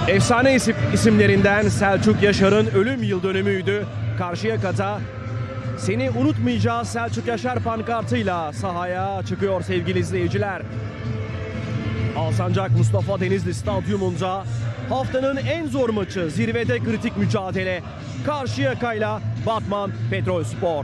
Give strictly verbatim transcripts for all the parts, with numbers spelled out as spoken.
Efsane isim, isimlerinden Selçuk Yaşar'ın ölüm yıl dönümüydü. Karşıyaka'da seni unutmayacağız Selçuk Yaşar pankartıyla sahaya çıkıyor sevgili izleyiciler. Alsancak Mustafa Denizli Stadyumunda haftanın en zor maçı, zirvede kritik mücadele. Karşıyaka'yla Batman Petrolspor.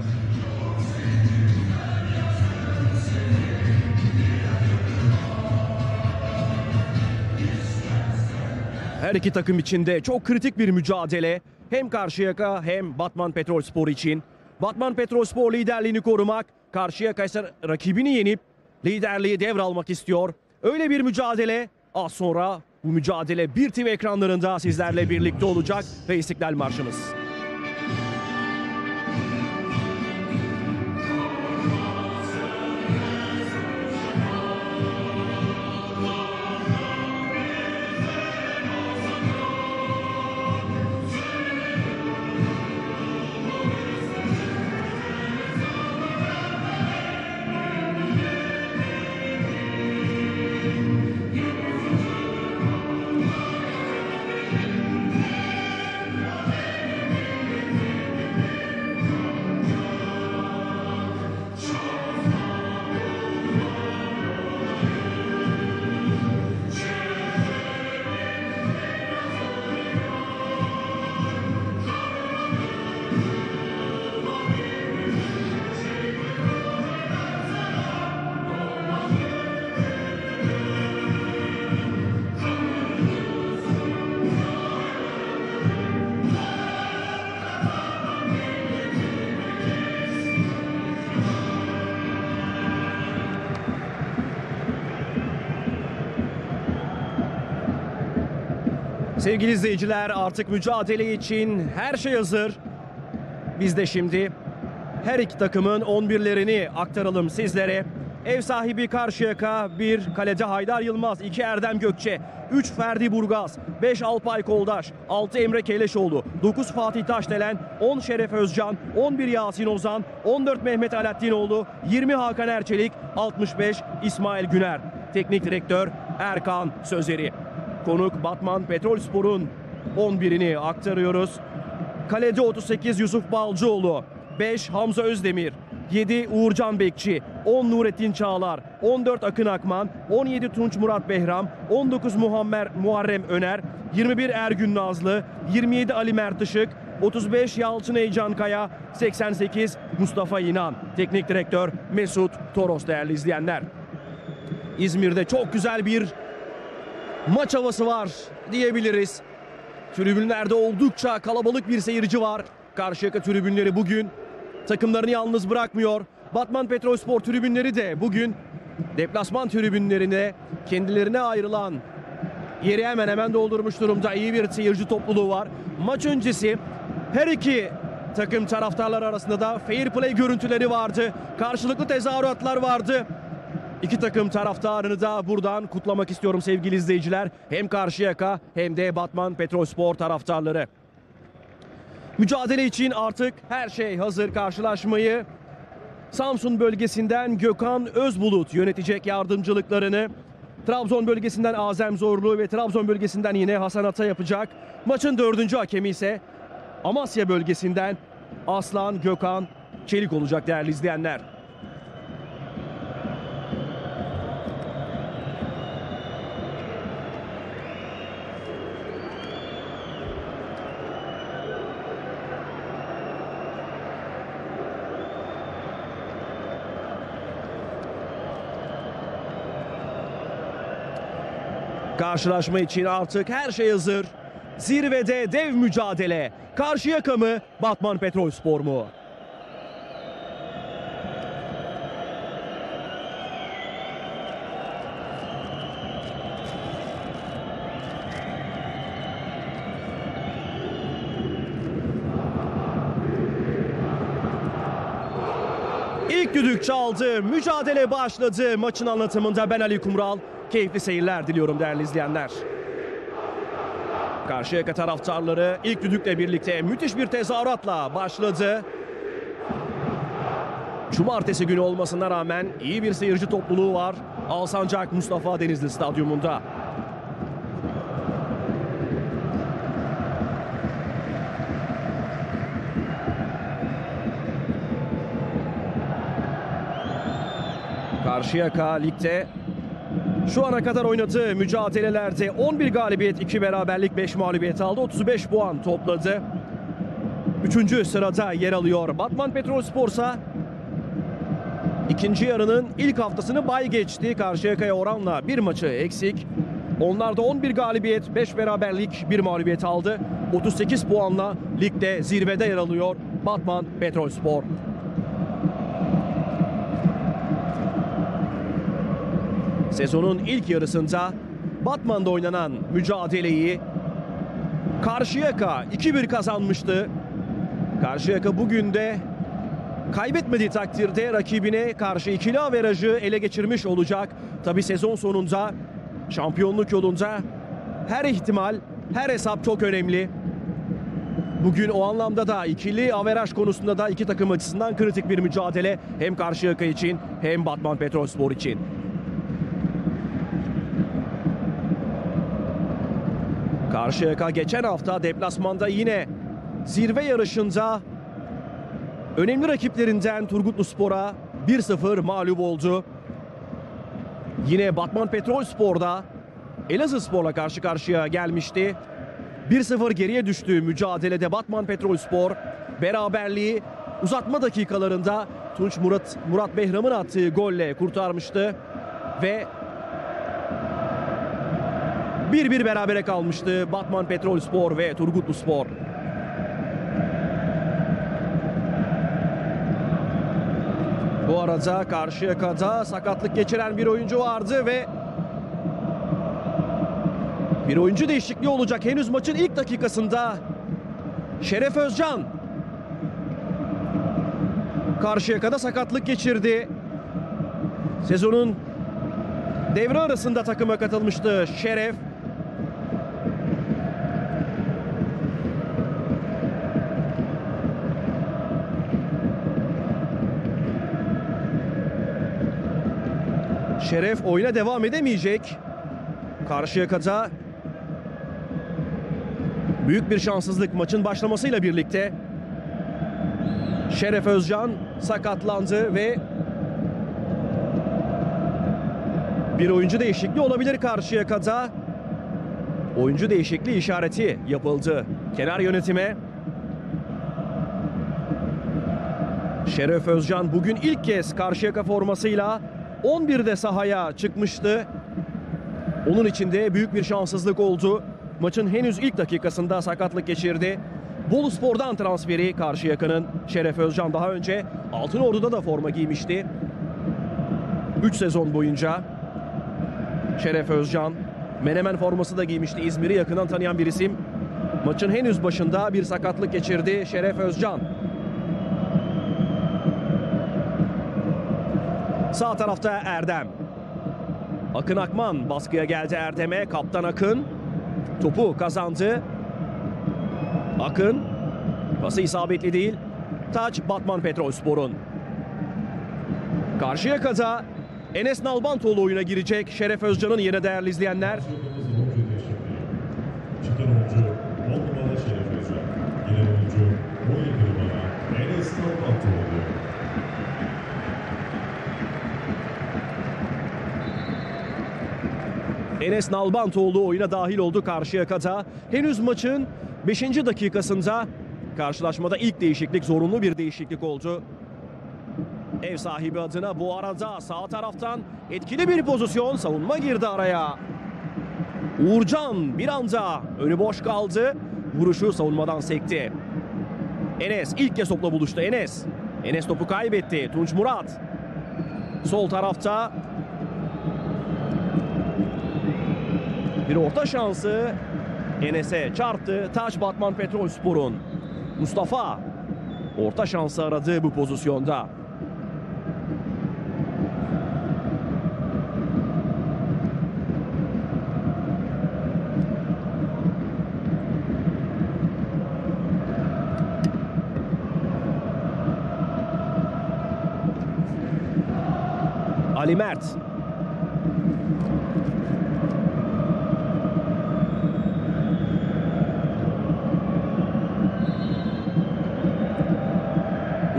Her iki takım için de çok kritik bir mücadele. Hem Karşıyaka hem Batman Petrolspor için. Batman Petrolspor liderliğini korumak, Karşıyaka ise rakibini yenip liderliği devralmak istiyor. Öyle bir mücadele. Az sonra bu mücadele bir T V ekranlarında sizlerle birlikte olacak ve İstiklal Marşımız. Sevgili izleyiciler, artık mücadele için her şey hazır. Biz de şimdi her iki takımın on birlerini aktaralım sizlere. Ev sahibi Karşıyaka, bir kalede Haydar Yılmaz, iki Erdem Gökçe, üç Ferdi Burgaz, beş Alpay Koldaş, altı Emre Keleşoğlu, dokuz Fatih Taşdelen, on Şeref Özcan, on bir Yasin Ozan, on dört Mehmet Alaaddinoğlu, yirmi Hakan Erçelik, altmış beş İsmail Güner. Teknik direktör Erkan Sözeri. Konuk Batman Petrolspor'un on birini aktarıyoruz. Kalede otuz sekiz Yusuf Balcıoğlu, beş Hamza Özdemir, yedi Uğurcan Bekçi, on Nurettin Çağlar, on dört Akın Akman, on yedi Tunç Murat Behram, on dokuz Muhammer Muharrem Öner, yirmi bir Ergün Nazlı, yirmi yedi Ali Mert Işık, otuz beş Yalçın Eycan Kaya, seksen sekiz Mustafa İnan. Teknik direktör Mesut Toros değerli izleyenler. İzmir'de çok güzel bir maç havası var diyebiliriz. Tribünlerde oldukça kalabalık bir seyirci var. Karşıyaka tribünleri bugün takımlarını yalnız bırakmıyor. Batman Petrolspor tribünleri de bugün deplasman tribünlerine kendilerine ayrılan yeri hemen hemen doldurmuş durumda. İyi bir seyirci topluluğu var. Maç öncesi her iki takım taraftarlar arasında da fair play görüntüleri vardı. Karşılıklı tezahüratlar vardı. İki takım taraftarını da buradan kutlamak istiyorum sevgili izleyiciler. Hem Karşıyaka hem de Batman Petrolspor taraftarları. Mücadele için artık her şey hazır. Karşılaşmayı Samsun bölgesinden Gökhan Özbulut yönetecek yardımcılıklarını. Trabzon bölgesinden Azem Zorlu ve Trabzon bölgesinden yine Hasan Ata yapacak. Maçın dördüncü hakemi ise Amasya bölgesinden Aslan Gökhan Çelik olacak değerli izleyenler. Karşılaşma için artık her şey hazır. Zirvede dev mücadele. Karşıyaka mı, Batman Petrolspor mu? İlk düdük çaldı, mücadele başladı. Maçın anlatımında ben Ali Kumral. Keyifli seyirler diliyorum değerli izleyenler. Karşıyaka taraftarları ilk düdükle birlikte müthiş bir tezahüratla başladı. Cumartesi günü olmasına rağmen iyi bir seyirci topluluğu var Alsancak Mustafa Denizli Stadyumunda. Karşıyaka ligde şu ana kadar oynadığı mücadelelerde on bir galibiyet, iki beraberlik, beş mağlubiyet aldı. otuz beş puan topladı. üçüncü sırada yer alıyor. Batman Petrolspor'sa ikinci yarının ilk haftasını bay geçti. Karşıyaka'ya oranla bir maçı eksik. Onlar da on bir galibiyet, beş beraberlik, bir mağlubiyet aldı. otuz sekiz puanla ligde zirvede yer alıyor Batman Petrolspor. Sezonun ilk yarısında Batman'da oynanan mücadeleyi Karşıyaka iki bir kazanmıştı. Karşıyaka bugün de kaybetmediği takdirde rakibine karşı ikili averajı ele geçirmiş olacak. Tabi sezon sonunda şampiyonluk yolunda her ihtimal, her hesap çok önemli. Bugün o anlamda da ikili averaj konusunda da iki takım açısından kritik bir mücadele. Hem Karşıyaka için hem Batman Petrolspor için. Karşıyaka geçen hafta deplasmanda yine zirve yarışında önemli rakiplerinden Turgutluspor'a bir sıfır mağlup oldu. Yine Batman Petrolspor'da Elazığspor'la karşı karşıya gelmişti. bir sıfır geriye düştüğü mücadelede Batman Petrolspor beraberliği uzatma dakikalarında Tunç Murat, Murat Behram'ın attığı golle kurtarmıştı ve bir bir berabere kalmıştı Batman Petrolspor ve Turgutluspor. Bu arada Karşıyaka'da sakatlık geçiren bir oyuncu vardı ve bir oyuncu değişikliği olacak henüz maçın ilk dakikasında. Şeref Özcan Karşıyaka'da sakatlık geçirdi. Sezonun devre arasında takıma katılmıştı Şeref. Şeref oyuna devam edemeyecek. Karşıyaka'da büyük bir şanssızlık maçın başlamasıyla birlikte. Şeref Özcan sakatlandı ve bir oyuncu değişikliği olabilir Karşıyaka'da. Oyuncu değişikliği işareti yapıldı kenar yönetime. Şeref Özcan bugün ilk kez Karşıyaka formasıyla on birde sahaya çıkmıştı. Onun için de büyük bir şanssızlık oldu. Maçın henüz ilk dakikasında sakatlık geçirdi. Boluspor'dan transferi Karşıyaka'nın Şeref Özcan daha önce Altınordu'da da forma giymişti. üç sezon boyunca Şeref Özcan Menemen forması da giymişti. İzmir'i yakından tanıyan bir isim. Maçın henüz başında bir sakatlık geçirdi Şeref Özcan. Sağ tarafta Erdem. Akın Akman baskıya geldi Erdem'e. Kaptan Akın topu kazandı. Akın pası isabetli değil. Taç Batman Petrolspor'un. Karşıyaka'da Enes Nalbantoğlu oyuna girecek. Şeref Özcan'ın yerine değerli izleyenler. Çıkan oyuncu on numara Şeref Özcan. Yine oyuncu on yedi numara Enes Nalbantoğlu. Enes Nalbantoğlu oyuna dahil oldu Karşıyaka'da. Henüz maçın beşinci dakikasında karşılaşmada ilk değişiklik, zorunlu bir değişiklik oldu. Ev sahibi adına bu arada sağ taraftan etkili bir pozisyon, savunma girdi araya. Uğurcan bir anda önü boş kaldı. Vuruşu savunmadan sekti. Enes ilk kez topla buluştu. Enes. Enes topu kaybetti. Tunç Murat. Sol tarafta bir orta şansı Enes'e çarptı. Taç Batman Petrolspor'un. Mustafa orta şansı aradı bu pozisyonda. Ali Mert.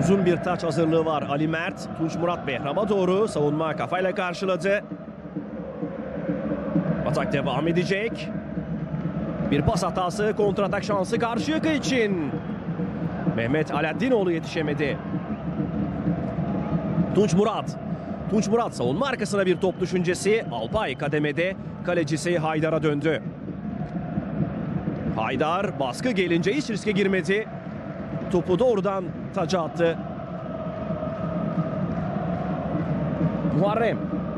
Uzun bir taç hazırlığı var. Ali Mert, Tunç Murat Behram'a doğru. Savunma kafayla karşıladı. Atak devam edecek. Bir pas hatası, kontratak şansı Karşıyaka için. Mehmet Aladdinoğlu yetişemedi. Tunç Murat. Tunç Murat savunma arkasına bir top düşüncesi. Alpay kademede, kalecisi Haydar'a döndü. Haydar baskı gelince hiç riske girmedi. Topu doğrudan taca attı. Muharrem.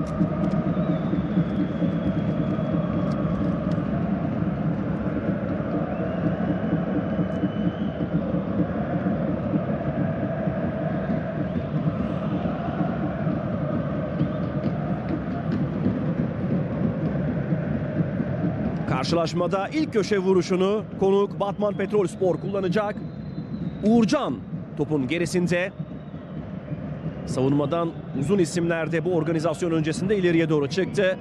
Karşılaşmada ilk köşe vuruşunu konuk Batman Petrolspor kullanacak. Uğurcan topun gerisinde. Savunmadan uzun isimler de bu organizasyon öncesinde ileriye doğru çıktı.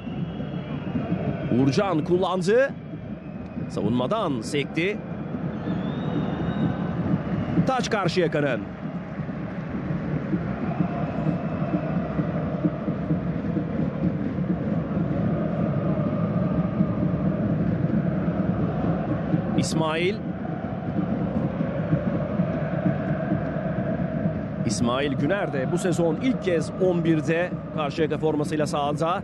Uğurcan kullandı. Savunmadan sekti. Taç Karşıyaka'nın. İsmail. İsmail Güner de bu sezon ilk kez on birde Karşıyaka formasıyla sahada.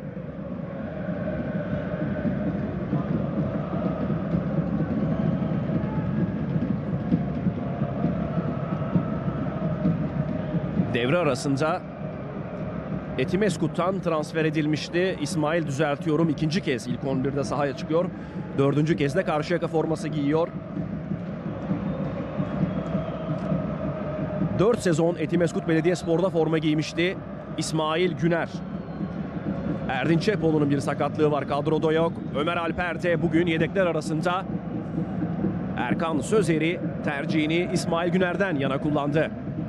Devre arasında Etimeskut'tan transfer edilmişti. İsmail, düzeltiyorum, ikinci kez ilk on birde sahaya çıkıyor. Dördüncü kez de Karşıyaka forması giyiyor. Dört sezon Etimeskut Belediyespor'da forma giymişti İsmail Güner. Erdinç Çepoğlu'nun bir sakatlığı var, kadroda yok. Ömer Alper de bugün yedekler arasında. Erkan Sözeri tercihini İsmail Güner'den yana kullandı.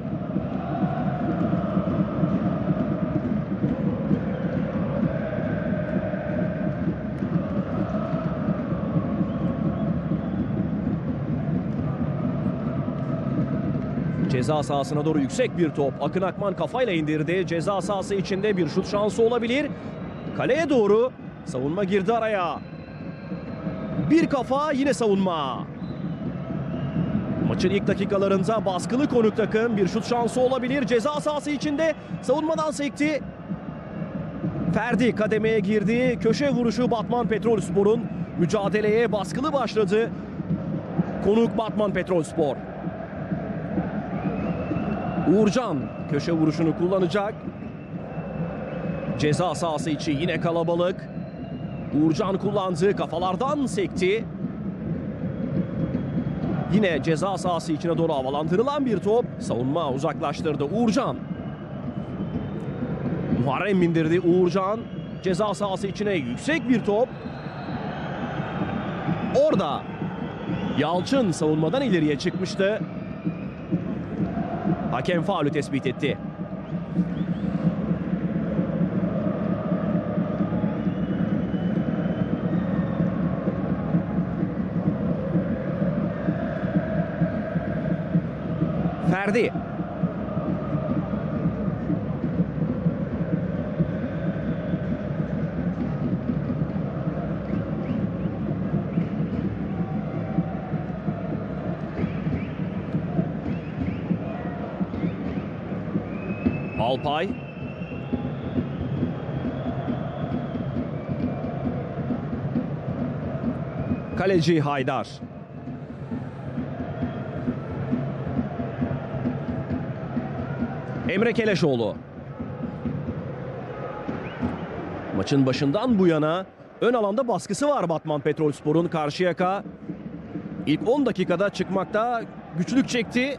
Ceza sahasına doğru yüksek bir top. Akın Akman kafayla indirdi. Ceza sahası içinde bir şut şansı olabilir. Kaleye doğru savunma girdi araya. Bir kafa, yine savunma. Maçın ilk dakikalarında baskılı konuk takım, bir şut şansı olabilir. Ceza sahası içinde savunmadan sekti. Ferdi kademeye girdi. Köşe vuruşu Batman Petrolspor'un. Mücadeleye baskılı başladı konuk Batman Petrolspor. Uğurcan köşe vuruşunu kullanacak. Ceza sahası içi yine kalabalık. Uğurcan kullandı, kafalardan sekti. Yine ceza sahası içine doğru havalandırılan bir top. Savunma uzaklaştırdı Uğurcan. Muharrem indirdi Uğurcan. Ceza sahası içine yüksek bir top. Orada Yalçın savunmadan ileriye çıkmıştı. Hakem faulü tespit etti. Ferdi. Alpay. Kaleci Haydar. Emre Keleşoğlu. Maçın başından bu yana ön alanda baskısı var Batman Petrolspor'un. Karşıyaka ilk on dakikada çıkmakta güçlük çekti.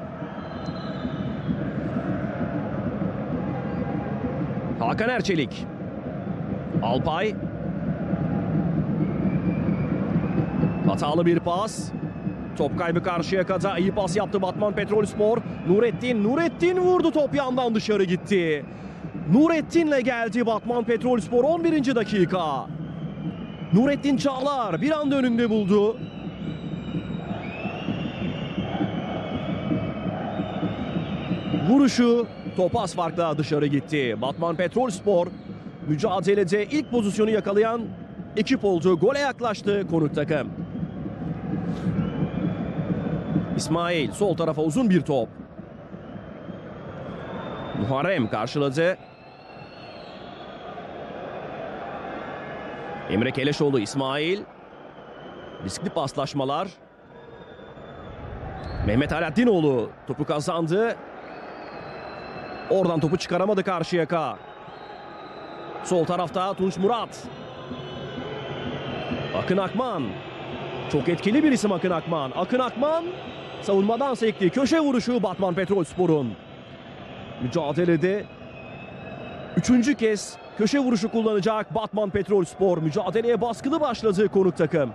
Hakan Erçelik. Alpay. Hatalı bir pas. Top kaybı Karşıyaka'da. İyi pas yaptı Batman Petrolspor. Nurettin. Nurettin vurdu. Top yandan dışarı gitti. Nurettin'le geldi Batman Petrolspor on birinci dakika. Nurettin Çağlar bir anda önünde buldu. Vuruşu top az farkla dışarı gitti. Batman Petrolspor mücadelede ilk pozisyonu yakalayan ekip oldu. Gole yaklaştı konuk takım. İsmail sol tarafa uzun bir top. Muharrem karşıladı. Emre Keleşoğlu, İsmail. Riskli paslaşmalar. Mehmet Alaaddinoğlu topu kazandı. Oradan topu çıkaramadı Karşıyaka. Sol tarafta Tunç Murat. Akın Akman. Çok etkili bir isim Akın Akman. Akın Akman savunmadan sekti. Köşe vuruşu Batman Petrolspor'un. Mücadelede üçüncü kez köşe vuruşu kullanacak Batman Petrolspor. Mücadeleye baskılı başladı konuk takım.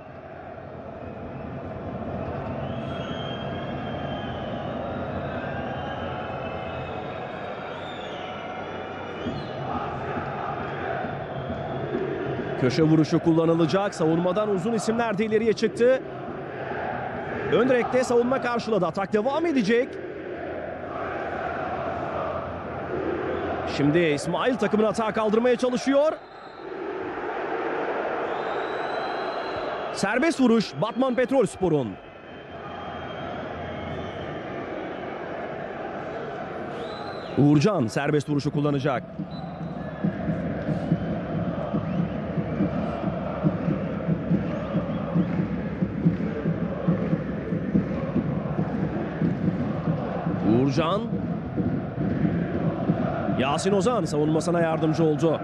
Köşe vuruşu kullanılacak. Savunmadan uzun isimler de ileriye çıktı. Ön direkte savunma karşıladı. Atak devam edecek. Şimdi İsmail takımını atağa kaldırmaya çalışıyor. Serbest vuruş Batman Petrolspor'un. Uğurcan serbest vuruşu kullanacak. Uğurcan. Yasin Ozan savunmasına yardımcı oldu.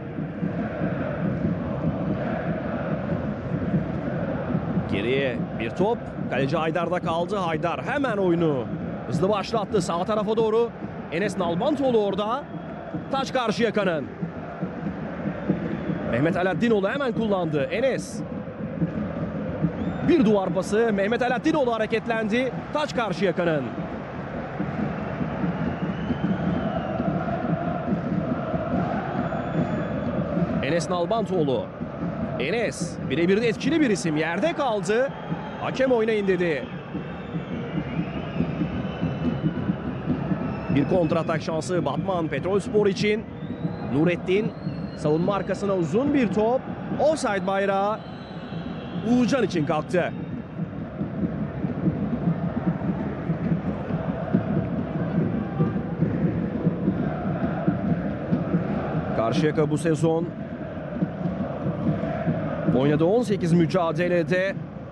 Geriye bir top. Kaleci Haydar'da kaldı. Haydar hemen oyunu hızlı başlattı. Sağ tarafa doğru. Enes Nalbantoğlu orada. Taç Karşıyaka'nın. Mehmet Alaaddinoğlu hemen kullandı. Enes. Bir duvar pası. Mehmet Alaaddinoğlu hareketlendi. Taç Karşıyaka'nın. Enes Nalbantoğlu. Enes birebir de etkili bir isim. Yerde kaldı. Hakem oynayın dedi. Bir kontratak şansı Batman Petrolspor için. Nurettin savunma arkasına uzun bir top. Offside bayrağı Uğurcan için kalktı. Karşıyaka bu sezon oynadığı on sekiz mücadelede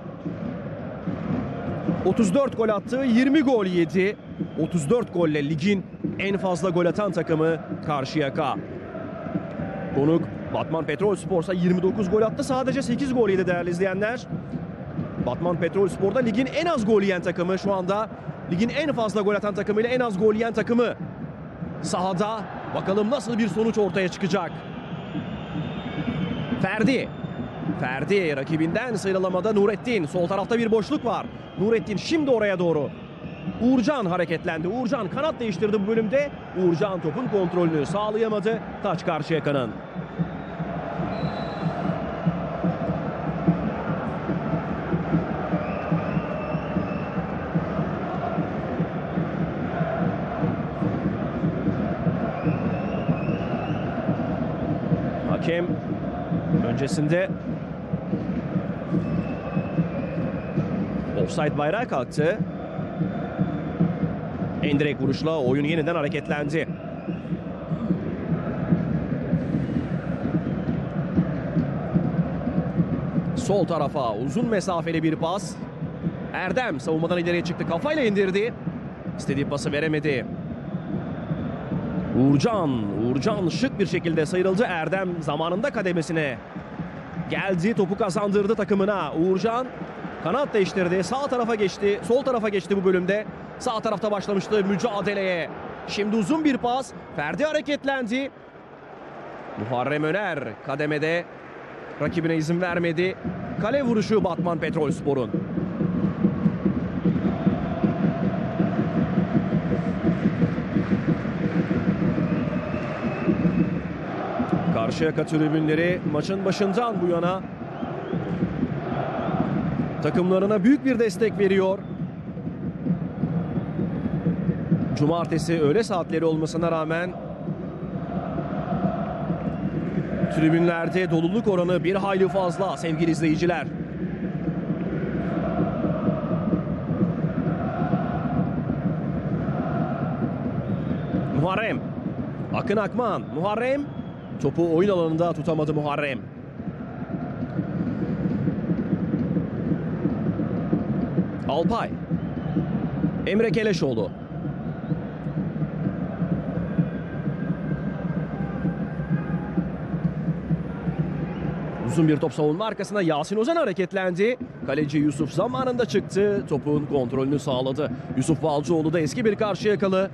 otuz dört gol attı, yirmi gol yedi. otuz dört golle ligin en fazla gol atan takımı Karşıyaka. Konuk Batman Petrolspor'sa yirmi dokuz gol attı, sadece sekiz gol yedi değerli izleyenler. Batman Petrolspor'da ligin en az gol yiyen takımı, şu anda ligin en fazla gol atan takımıyla en az gol yiyen takımı sahada. Bakalım nasıl bir sonuç ortaya çıkacak. Ferdi. Ferdi rakibinden sıyrılamada Nurettin. Sol tarafta bir boşluk var. Nurettin şimdi oraya doğru. Uğurcan hareketlendi. Uğurcan kanat değiştirdi bu bölümde. Uğurcan topun kontrolünü sağlayamadı. Taç Karşıyaka'nın. Hakem öncesinde offside bayrağı kalktı. Endirek vuruşla oyun yeniden hareketlendi. Sol tarafa uzun mesafeli bir pas. Erdem savunmadan ileriye çıktı. Kafayla indirdi. İstediği pası veremedi. Uğurcan, Uğurcan şık bir şekilde sıyrıldı. Erdem zamanında kademesine geldi. Topu kazandırdı takımına. Uğurcan kanat değiştirdi. Sağ tarafa geçti. Sol tarafa geçti bu bölümde. Sağ tarafta başlamıştı mücadeleye. Şimdi uzun bir pas. Ferdi hareketlendi. Muharrem Öner kademede rakibine izin vermedi. Kale vuruşu Batman Petrolspor'un. Karşıyaka tribünleri maçın başından bu yana takımlarına büyük bir destek veriyor. Cumartesi öğle saatleri olmasına rağmen tribünlerde doluluk oranı bir hayli fazla sevgili izleyiciler. Muharrem. Akın Akman. Muharrem. Topu oyun alanında tutamadı Muharrem. Alpay. Emre Keleşoğlu. Uzun bir top savunma arkasına Yasin Ozan hareketlendi. Kaleci Yusuf zamanında çıktı. Topun kontrolünü sağladı. Yusuf Balcıoğlu da eski bir Karşıyakalı.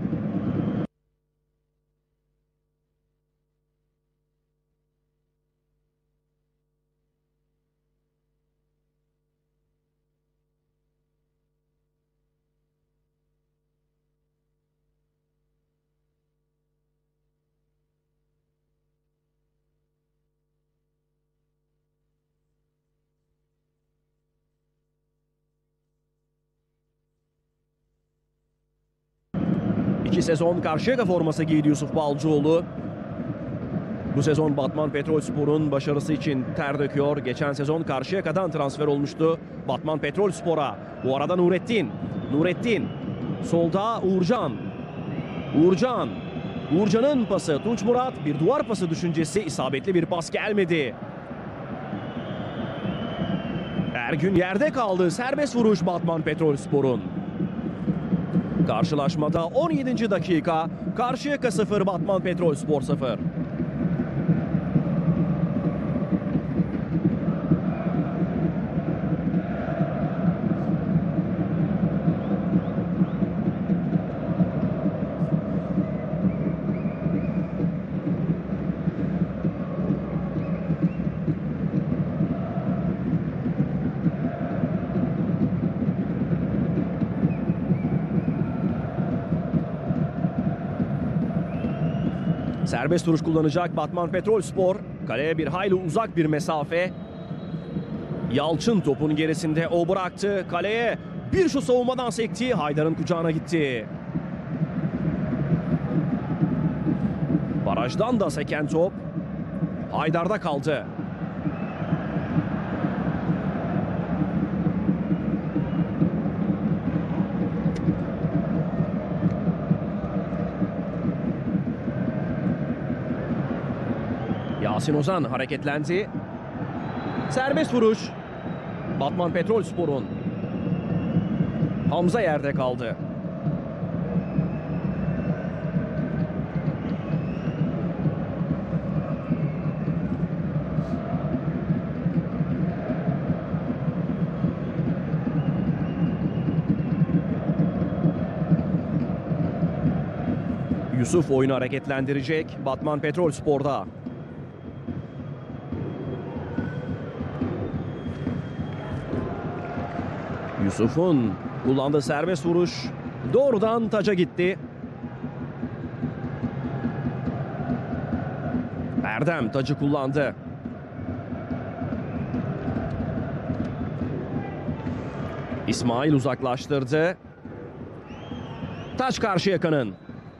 İki sezon Karşıyaka forması giydi Yusuf Balcıoğlu. Bu sezon Batman Petrolspor'un başarısı için ter döküyor. Geçen sezon Karşıyaka'dan transfer olmuştu Batman Petrolspor'a. Bu arada Nurettin. Nurettin. Solda Uğurcan. Uğurcan. Uğurcan'ın pası. Tunç Murat bir duvar pası düşüncesi. İsabetli bir pas gelmedi. Ergün yerde kaldı. Serbest vuruş Batman Petrolspor'un. Karşılaşmada on yedinci dakika. Karşıyaka sıfır, Batman Petrolspor sıfır. Serbest vuruş kullanacak Batman Petrolspor. Kaleye bir hayli uzak bir mesafe. Yalçın topun gerisinde, o bıraktı. Kaleye bir şu savunmadan sekti. Haydar'ın kucağına gitti. Barajdan da seken top Haydar'da kaldı. Yasin Ozan hareketlendi. Serbest vuruş. Batman Petrolspor'un. Hamza yerde kaldı. Yusuf oyunu hareketlendirecek Batman Petrolspor'da. Yusuf'un kullandığı serbest vuruş doğrudan taca gitti. Erdem tacı kullandı. İsmail uzaklaştırdı. Taç Karşıyaka'nın.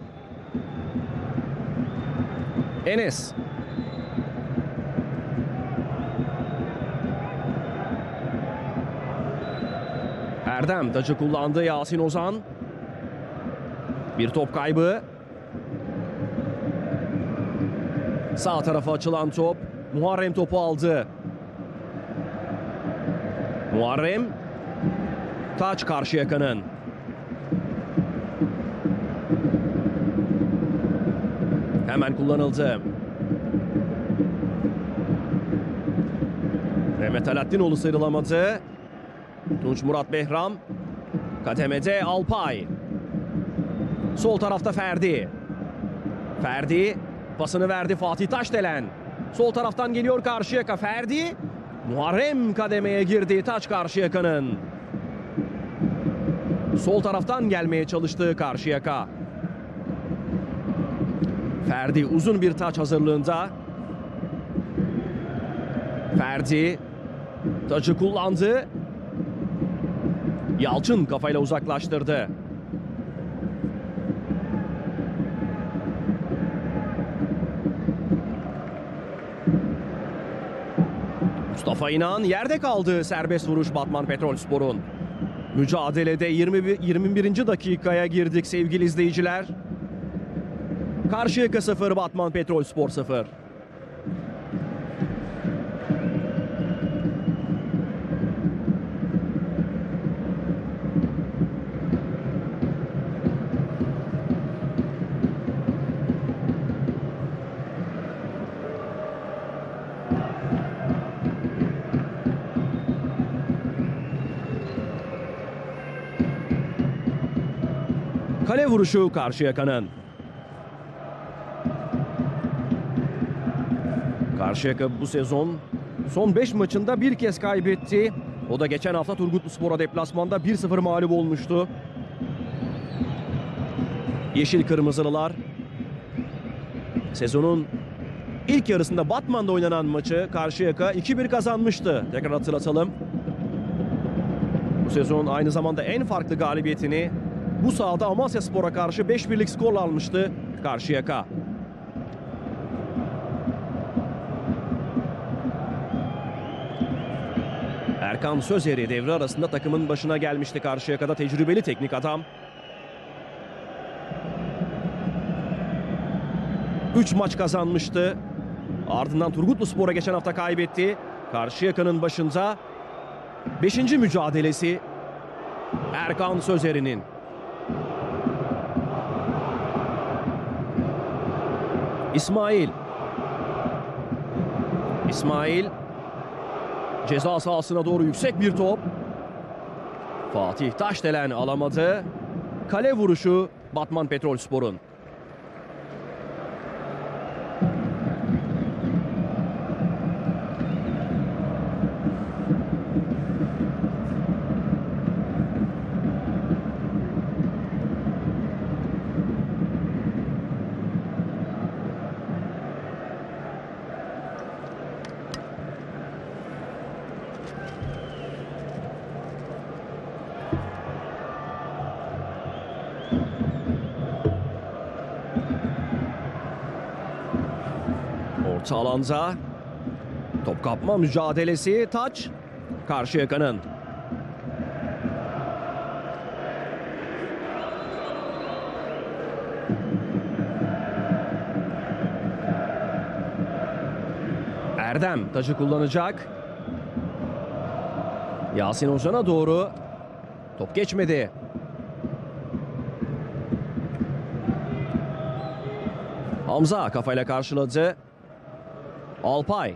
Enes. Erdem tacı kullandı. Yasin Ozan. Bir top kaybı. Sağ tarafa açılan top. Muharrem topu aldı. Muharrem. Taç Karşıyaka'nın. Hemen kullanıldı. Mehmet Alaaddinoğlu sıyrılamadı. Tunç Murat Behram. Kademede Alpay. Sol tarafta Ferdi. Ferdi pasını verdi Fatih Taşdelen. Sol taraftan geliyor Karşıyaka. Ferdi. Muharrem kademeye girdi Taç Karşıyaka'nın. Sol taraftan gelmeye çalıştığı Karşıyaka. Ferdi uzun bir taç hazırlığında. Ferdi tacı kullandı. Yalçın kafayla uzaklaştırdı. Mustafa İnan yerde kaldı, serbest vuruş Batman Petrolspor'un. Mücadelede yirmi bir, yirmi birinci dakikaya girdik sevgili izleyiciler. Karşıyaka sıfır, Batman Petrolspor sıfır. Kale vuruşu Karşıyaka'nın. Karşıyaka bu sezon son beş maçında bir kez kaybetti. O da geçen hafta Turgutluspor'a deplasmanda bir sıfır mağlup olmuştu. Yeşil Kırmızılılar sezonun ilk yarısında Batman'da oynanan maçı Karşıyaka iki bir kazanmıştı. Tekrar hatırlatalım. Bu sezon aynı zamanda en farklı galibiyetini bu sahada Amasyaspor'a karşı beş birlik skorla almıştı Karşıyaka. Erkan Sözeri devre arasında takımın başına gelmişti Karşıyaka'da, tecrübeli teknik adam. üç maç kazanmıştı. Ardından Turgutluspor'a geçen hafta kaybetti. Karşıyaka'nın başında beşinci mücadelesi Erkan Sözeri'nin. İsmail. İsmail. Ceza sahasına doğru yüksek bir top. Fatih Taşdelen alamadı. Kale vuruşu Batman Petrolspor'un. Orta alanda top kapma mücadelesi, taç Karşıyaka'nın. Erdem taçı kullanacak. Yasin Ozan'a doğru top geçmedi. Hamza kafayla karşıladı. Alpay.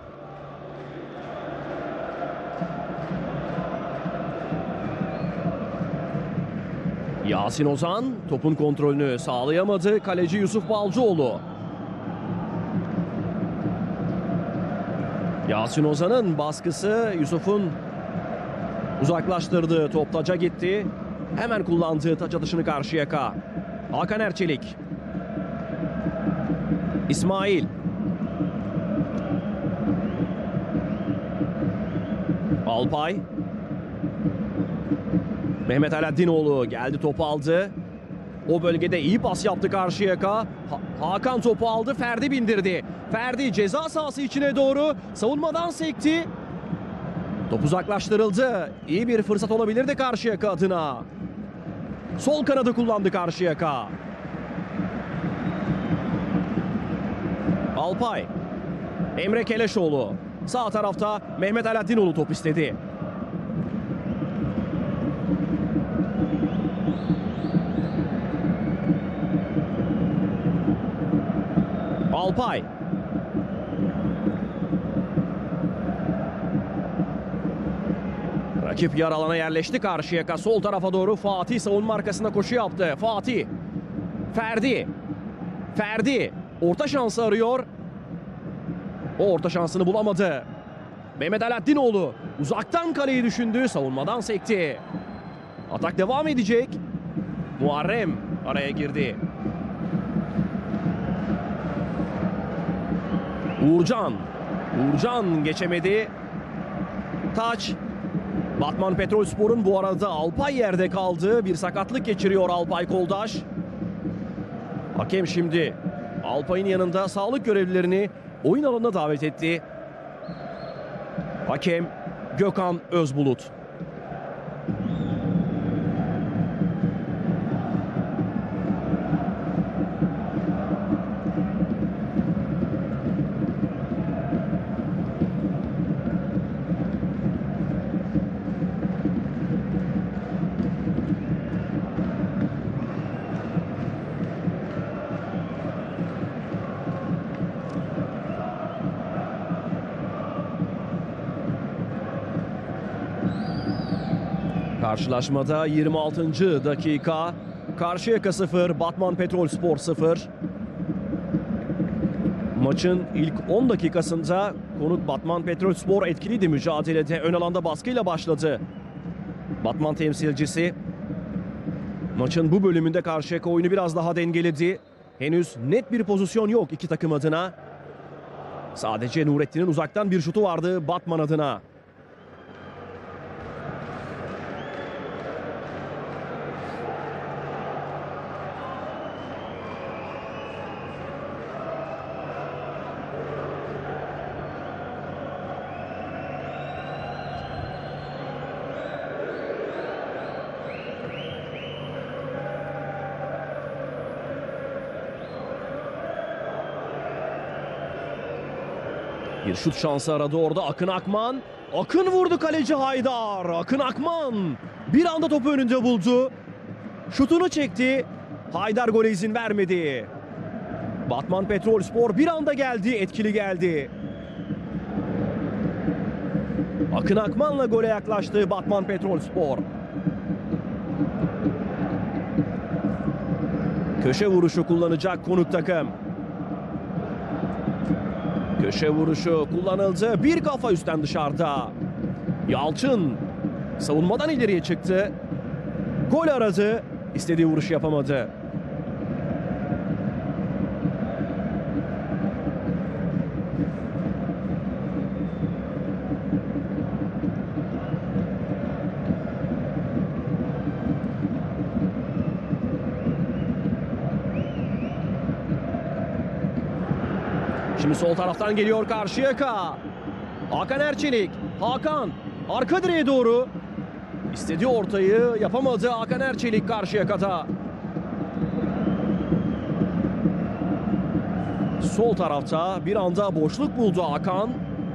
Yasin Ozan topun kontrolünü sağlayamadı. Kaleci Yusuf Balcıoğlu. Yasin Ozan'ın baskısı Yusuf'un uzaklaştırdığı top taca gitti. Hemen kullandığı taç atışını Karşıyaka. Hakan Erçelik. İsmail. Alpay. Mehmet Alaaddinoğlu geldi, topu aldı. O bölgede iyi pas yaptı Karşıyaka. Ha Hakan topu aldı, Ferdi bindirdi. Ferdi ceza sahası içine doğru savunmadan sekti. Top uzaklaştırıldı. İyi bir fırsat olabilirdi Karşıyaka adına. Sol kanadı kullandı Karşıyaka. Alpay. Emre Keleşoğlu. Sağ tarafta Mehmet Alaaddinoğlu top istedi. Alpay. Rakip yer alana yerleşti Karşıyaka. Sol tarafa doğru Fatih savunma arkasında koşu yaptı. Fatih. Ferdi. Ferdi. Orta şansı arıyor. O orta şansını bulamadı. Mehmet Alaaddinoğlu uzaktan kaleyi düşündü. Savunmadan sekti. Atak devam edecek. Muharrem araya girdi. Uğurcan. Uğurcan geçemedi. Taç. Batman Petrolspor'un bu arada Alpay yerde kaldı. Bir sakatlık geçiriyor Alpay Koldaş. Hakem şimdi Alpay'ın yanında sağlık görevlilerini oyun alanına davet etti. Hakem Gökhan Özbulut. Karşılaşmada yirmi altıncı dakika. Karşıyaka sıfır, Batman Petrolspor sıfır. Maçın ilk on dakikasında konuk Batman Petrolspor etkiliydi mücadelede. Ön alanda baskıyla başladı. Batman temsilcisi maçın bu bölümünde Karşıyaka oyunu biraz daha dengeledi. Henüz net bir pozisyon yok iki takım adına. Sadece Nurettin'in uzaktan bir şutu vardı Batman adına. Bir şut şansı aradı orada Akın Akman. Akın vurdu, kaleci Haydar. Akın Akman bir anda topu önünde buldu. Şutunu çekti. Haydar gole izin vermedi. Batman Petrolspor bir anda geldi, etkili geldi. Akın Akman'la gole yaklaştı Batman Petrolspor. Köşe vuruşu kullanacak konuk takım. Köşe vuruşu kullanıldı. Bir kafa üstten dışarıda. Yalçın savunmadan ileriye çıktı. Gol aradı. İstediği vuruşu yapamadı. Şimdi sol taraftan geliyor Karşıyaka. Hakan Erçelik. Hakan arka direğe doğru. İstediği ortayı yapamadı Hakan Erçelik Karşıyaka'da. Sol tarafta bir anda boşluk buldu Hakan.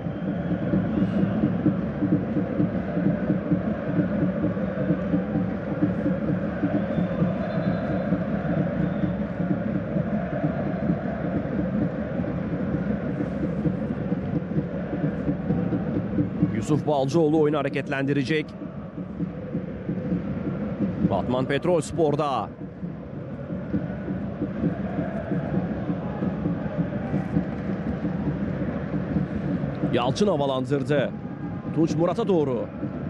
Yusuf Balcıoğlu oyunu hareketlendirecek. Batman Petrolspor'da. Yalçın havalandırdı. Tunç Murat'a doğru.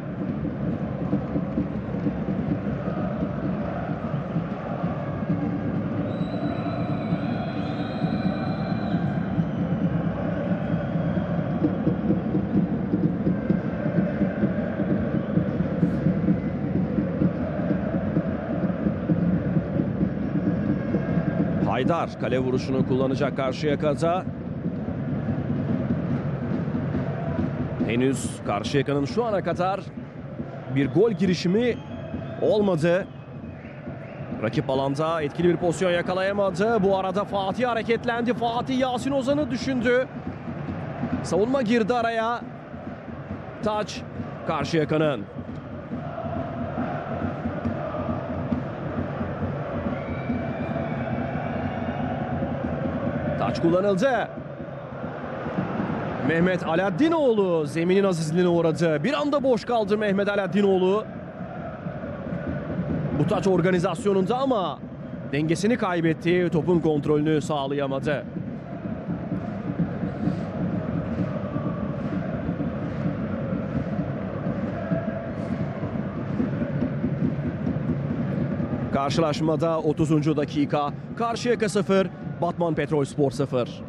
Haydar kale vuruşunu kullanacak Karşıyaka'da. Henüz Karşıyaka'nın şu ana kadar bir gol girişimi olmadı. Rakip alanda etkili bir pozisyon yakalayamadı. Bu arada Fatih hareketlendi. Fatih Yasin Ozan'ı düşündü. Savunma girdi araya. Taç Karşıyaka'nın. Taç kullanıldı. Mehmet Aladdinoğlu zeminin azizliğine uğradı. Bir anda boş kaldı Mehmet Aladdinoğlu. Bu taç organizasyonunda ama dengesini kaybetti. Topun kontrolünü sağlayamadı. Karşılaşmada otuzuncu dakika. Karşıyaka sıfır, Batman Petrolspor sıfır.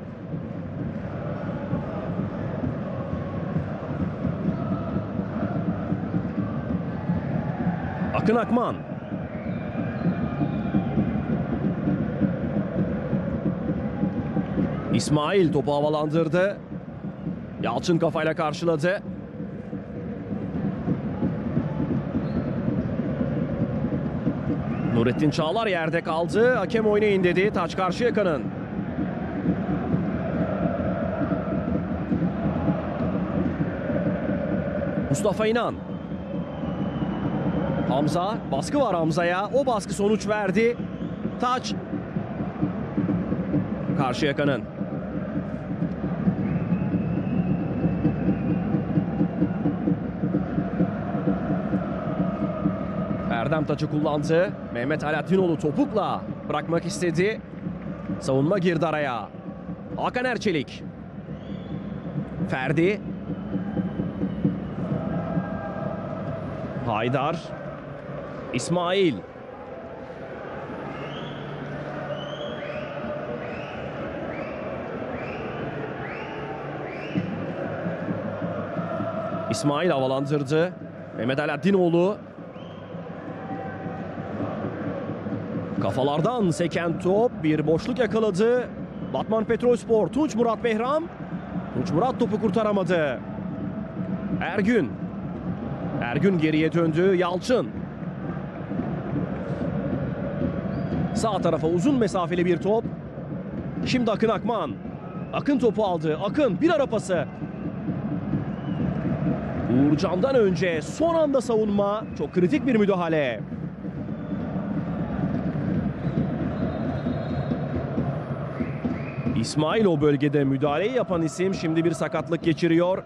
Akın Akman. İsmail topu havalandırdı. Yalçın kafayla karşıladı. Nurettin Çağlar yerde kaldı. Hakem oynayın dedi. Taç Karşıyaka'nın. Mustafa İnan. Hamza. Baskı var Hamza'ya. O baskı sonuç verdi. Taç Karşıyaka'nın. Erdem taçı kullandı. Mehmet Alaaddinoğlu topukla bırakmak istedi. Savunma girdi araya. Hakan Erçelik. Ferdi. Haydar. İsmail. İsmail havalandırdı. Mehmet Alaaddinoğlu. Kafalardan seken top, bir boşluk yakaladı. Batman Petrolspor, Tunç Murat Behram. Tunç Murat topu kurtaramadı. Ergün. Ergün geriye döndü. Yalçın. Sağ tarafa uzun mesafeli bir top. Şimdi Akın Akman. Akın topu aldı. Akın bir ara pası. Uğurcan'dan önce son anda savunma. Çok kritik bir müdahale. İsmail o bölgede müdahaleyi yapan isim şimdi bir sakatlık geçiriyor.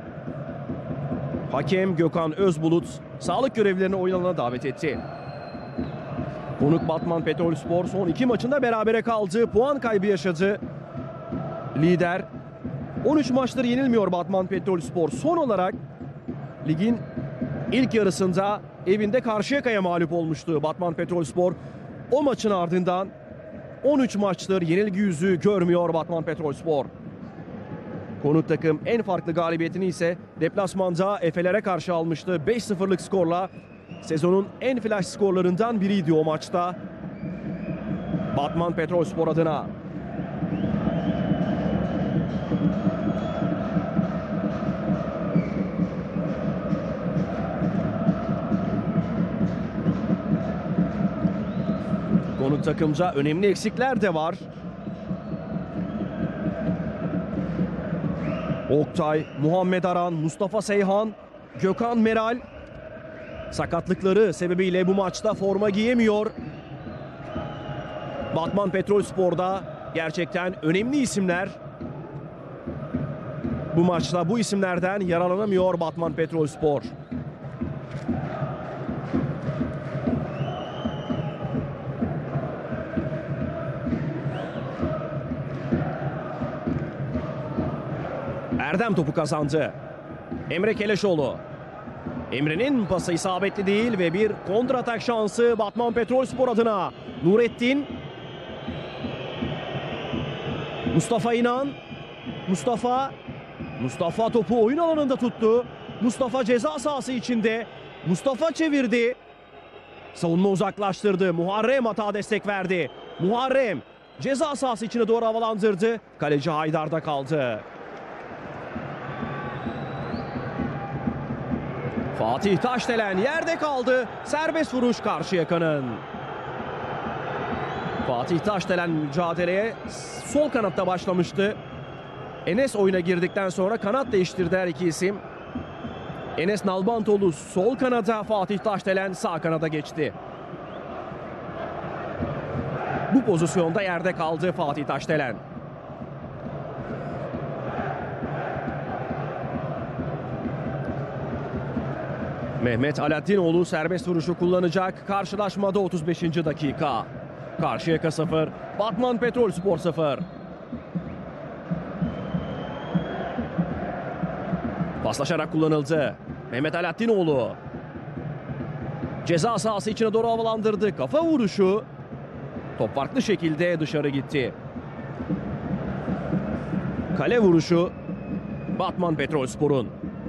Hakem Gökhan Özbulut sağlık görevlilerini oyun alanına davet etti. Konuk Batman Petrolspor son iki maçında berabere kaldı. Puan kaybı yaşadı. Lider. on üç maçtır yenilmiyor Batman Petrolspor. Son olarak ligin ilk yarısında evinde Karşıyaka'ya mağlup olmuştu Batman Petrolspor. O maçın ardından on üç maçtır yenilgi yüzü görmüyor Batman Petrolspor. Konuk takım en farklı galibiyetini ise deplasmanda Efe'lere karşı almıştı. beş sıfırlık skorla sezonun en flash skorlarından biriydi o maçta. Batman Petrolspor adına. Konuk takımca önemli eksikler de var. Oktay, Muhammed Aran, Mustafa Seyhan, Gökhan Meral sakatlıkları sebebiyle bu maçta forma giyemiyor. Batman Petrolspor'da gerçekten önemli isimler. Bu maçta bu isimlerden yararlanamıyor Batman Petrolspor. Erdem topu kazandı. Emre Keleşoğlu. Emre'nin pası isabetli değil ve bir kontratak şansı Batman Petrolspor adına. Nurettin. Mustafa İnan. Mustafa. Mustafa topu oyun alanında tuttu. Mustafa ceza sahası içinde. Mustafa çevirdi. Savunma uzaklaştırdı. Muharrem hata destek verdi. Muharrem ceza sahası içine doğru havalandırdı. Kaleci Haydar'da kaldı. Fatih Taşdelen yerde kaldı. Serbest vuruş Karşıyaka'nın. Fatih Taşdelen mücadeleye sol kanatta başlamıştı. Enes oyuna girdikten sonra kanat değiştirdi her iki isim. Enes Nalbantoğlu sol kanada, Fatih Taşdelen sağ kanada geçti. Bu pozisyonda yerde kaldı Fatih Taşdelen. Mehmet Alaaddinoğlu serbest vuruşu kullanacak. Karşılaşmada otuz beşinci dakika. Karşıyaka sıfır, Batman Petrolspor sıfır. Paslaşarak kullanıldı. Mehmet Alaaddinoğlu. Ceza sahası içine doğru havalandırdı. Kafa vuruşu. Top farklı şekilde dışarı gitti. Kale vuruşu Batman Petrolspor'un.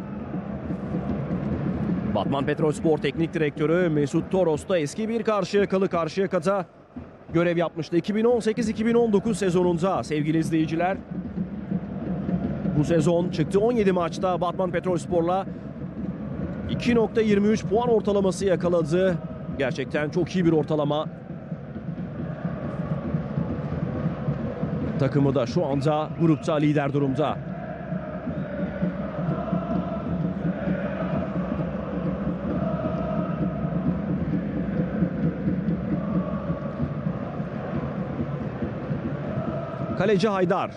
Batman Petrolspor Teknik Direktörü Mesut Toros da eski bir Karşıyakalı. Karşıyaka'da görev yapmıştı iki bin on sekiz iki bin on dokuz sezonunda sevgili izleyiciler. bu sezon. Çıktı on yedi maçta Batman Petrolspor'la iki nokta yirmi üç puan ortalaması yakaladı. Gerçekten çok iyi bir ortalama. Takımı da şu anda grupta lider durumda. Kaleci Haydar.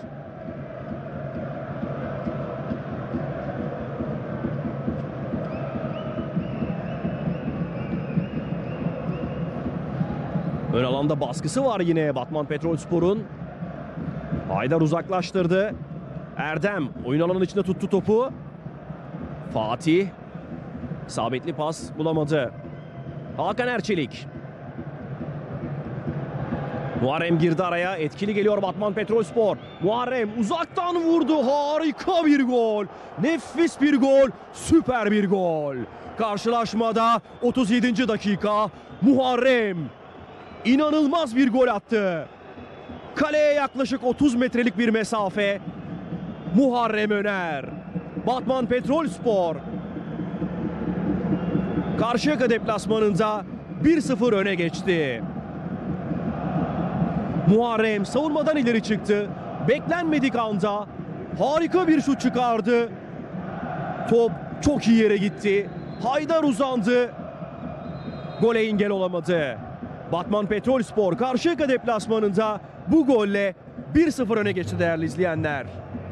Ön alanda baskısı var yine Batman Petrolspor'un. Haydar uzaklaştırdı. Erdem oyun alanının içinde tuttu topu. Fatih isabetli pas bulamadı. Hakan Erçelik. Muharrem girdi araya. Etkili geliyor Batman Petrolspor. Muharrem uzaktan vurdu. Harika bir gol. Nefis bir gol. Süper bir gol. Karşılaşmada otuz yedinci dakika. Muharrem inanılmaz bir gol attı. Kaleye yaklaşık otuz metrelik bir mesafe. Muharrem Öner. Batman Petrolspor Karşıyaka deplasmanında bir sıfır öne geçti. Muharrem savunmadan ileri çıktı. Beklenmedik anda harika bir şut çıkardı. Top çok iyi yere gitti. Haydar uzandı. Gole engel olamadı. Batman Petrolspor Karşıyaka deplasmanında bu golle bir sıfır öne geçti değerli izleyenler.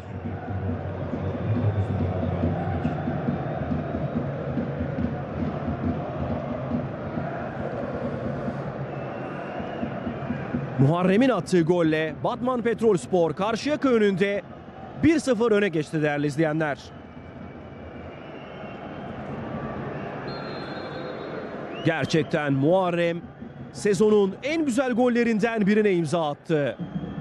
Muharrem'in attığı golle Batman Petrolspor Karşıyaka önünde bir sıfır öne geçti değerli izleyenler. Gerçekten Muharrem sezonun en güzel gollerinden birine imza attı.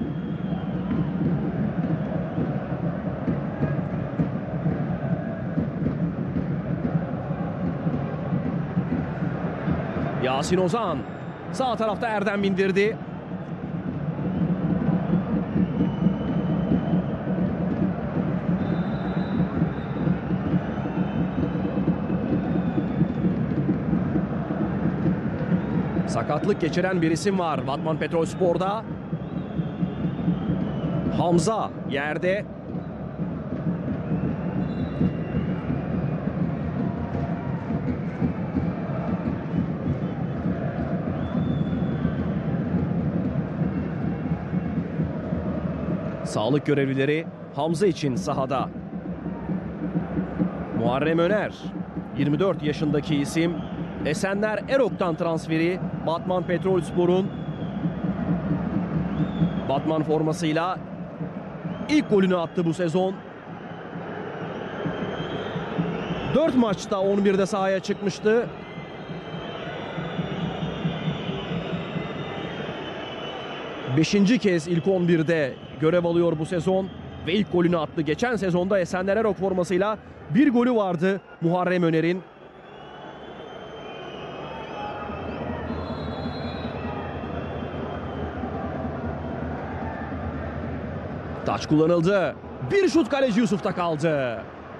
Yasin Ozan sağ tarafta Erdem bindirdi. Sakatlık geçiren bir isim var Batman Petrolspor'da. Hamza yerde. Sağlık görevlileri Hamza için sahada. Muharrem Öner, yirmi dört yaşındaki isim. Esenler Erok'tan transferi Batman Petrolspor'un Batman formasıyla ilk golünü attı bu sezon. dört maçta on birde sahaya çıkmıştı. beşinci kez ilk on birde görev alıyor bu sezon ve ilk golünü attı. Geçen sezonda Esenler Erok formasıyla bir golü vardı Muharrem Öner'in. Taç kullanıldı. Bir şut kaleci Yusuf'ta kaldı.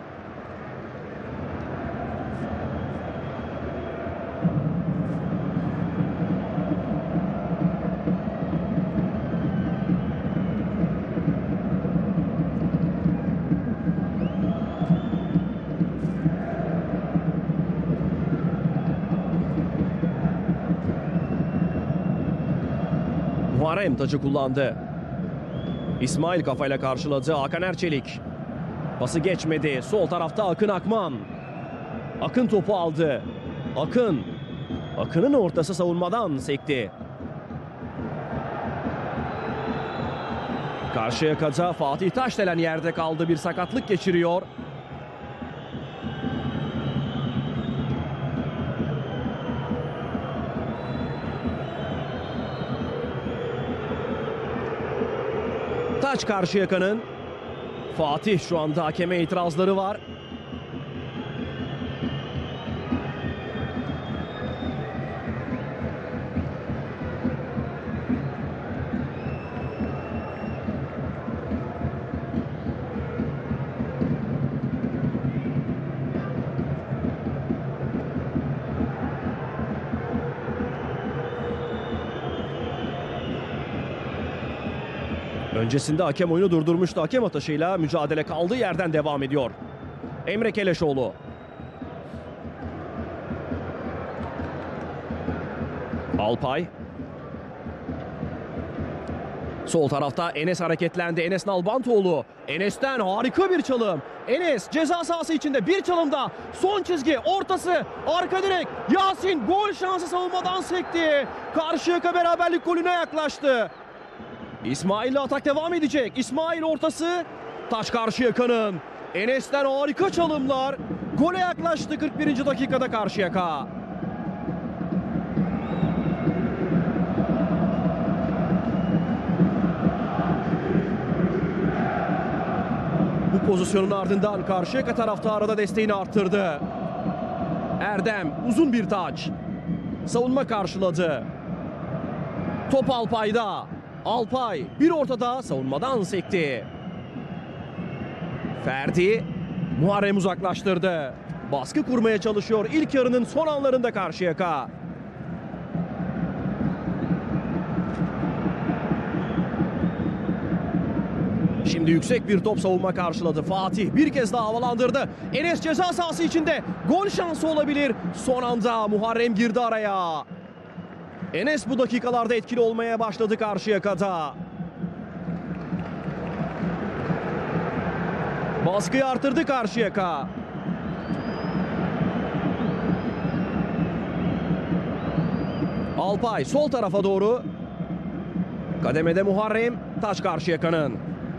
Muharrem tacı kullandı. İsmail kafayla karşıladı. Hakan Erçelik. Pası geçmedi. Sol tarafta Akın Akman. Akın topu aldı. Akın. Akın'ın ortası savunmadan sekti. Karşıyaka'da Fatih Taşdelen yerde kaldı. Bir sakatlık geçiriyor. Taç Karşıyaka'nın. Fatih şu anda hakeme itirazları var. Öncesinde hakem oyunu durdurmuştu. Hakem atışıyla mücadele kaldığı yerden devam ediyor. Emre Keleşoğlu. Alpay. Sol tarafta Enes hareketlendi. Enes Nalbantoğlu. Enes'ten harika bir çalım. Enes ceza sahası içinde bir çalımda. Son çizgi, ortası, arka direk. Yasin gol şansı, savunmadan sekti. Karşıyaka beraberlik golüne yaklaştı. İsmail'le atak devam edecek. İsmail ortası. Taç Karşıyaka'nın. Enes'ten harika çalımlar. Gole yaklaştı kırk birinci dakikada Karşıyaka. Bu pozisyonun ardından Karşıyaka taraftarı da desteğini arttırdı. Erdem uzun bir taç. Savunma karşıladı. Top Alpay'da. Alpay bir ortada, savunmadan sekti. Ferdi Muharrem uzaklaştırdı. Baskı kurmaya çalışıyor ilk yarının son anlarında Karşıyaka. Şimdi yüksek bir top, savunma karşıladı. Fatih bir kez daha havalandırdı. Enes ceza sahası içinde. Gol şansı olabilir. Son anda Muharrem girdi araya. Enes bu dakikalarda etkili olmaya başladı Karşıyaka'da. Baskıyı artırdı Karşıyaka. Alpay sol tarafa doğru. Kademede Muharrem. Taç Karşıyaka'nın.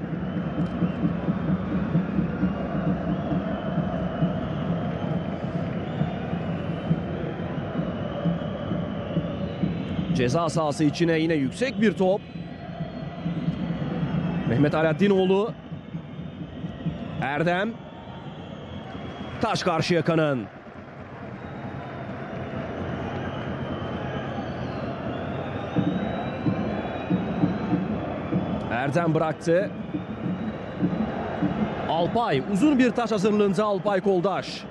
Ceza sahası içine yine yüksek bir top. Mehmet Alaaddinoğlu. Erdem. Taç Karşıyaka'nın. Erdem bıraktı. Alpay uzun bir taç hazırlığında. Alpay Koldaş.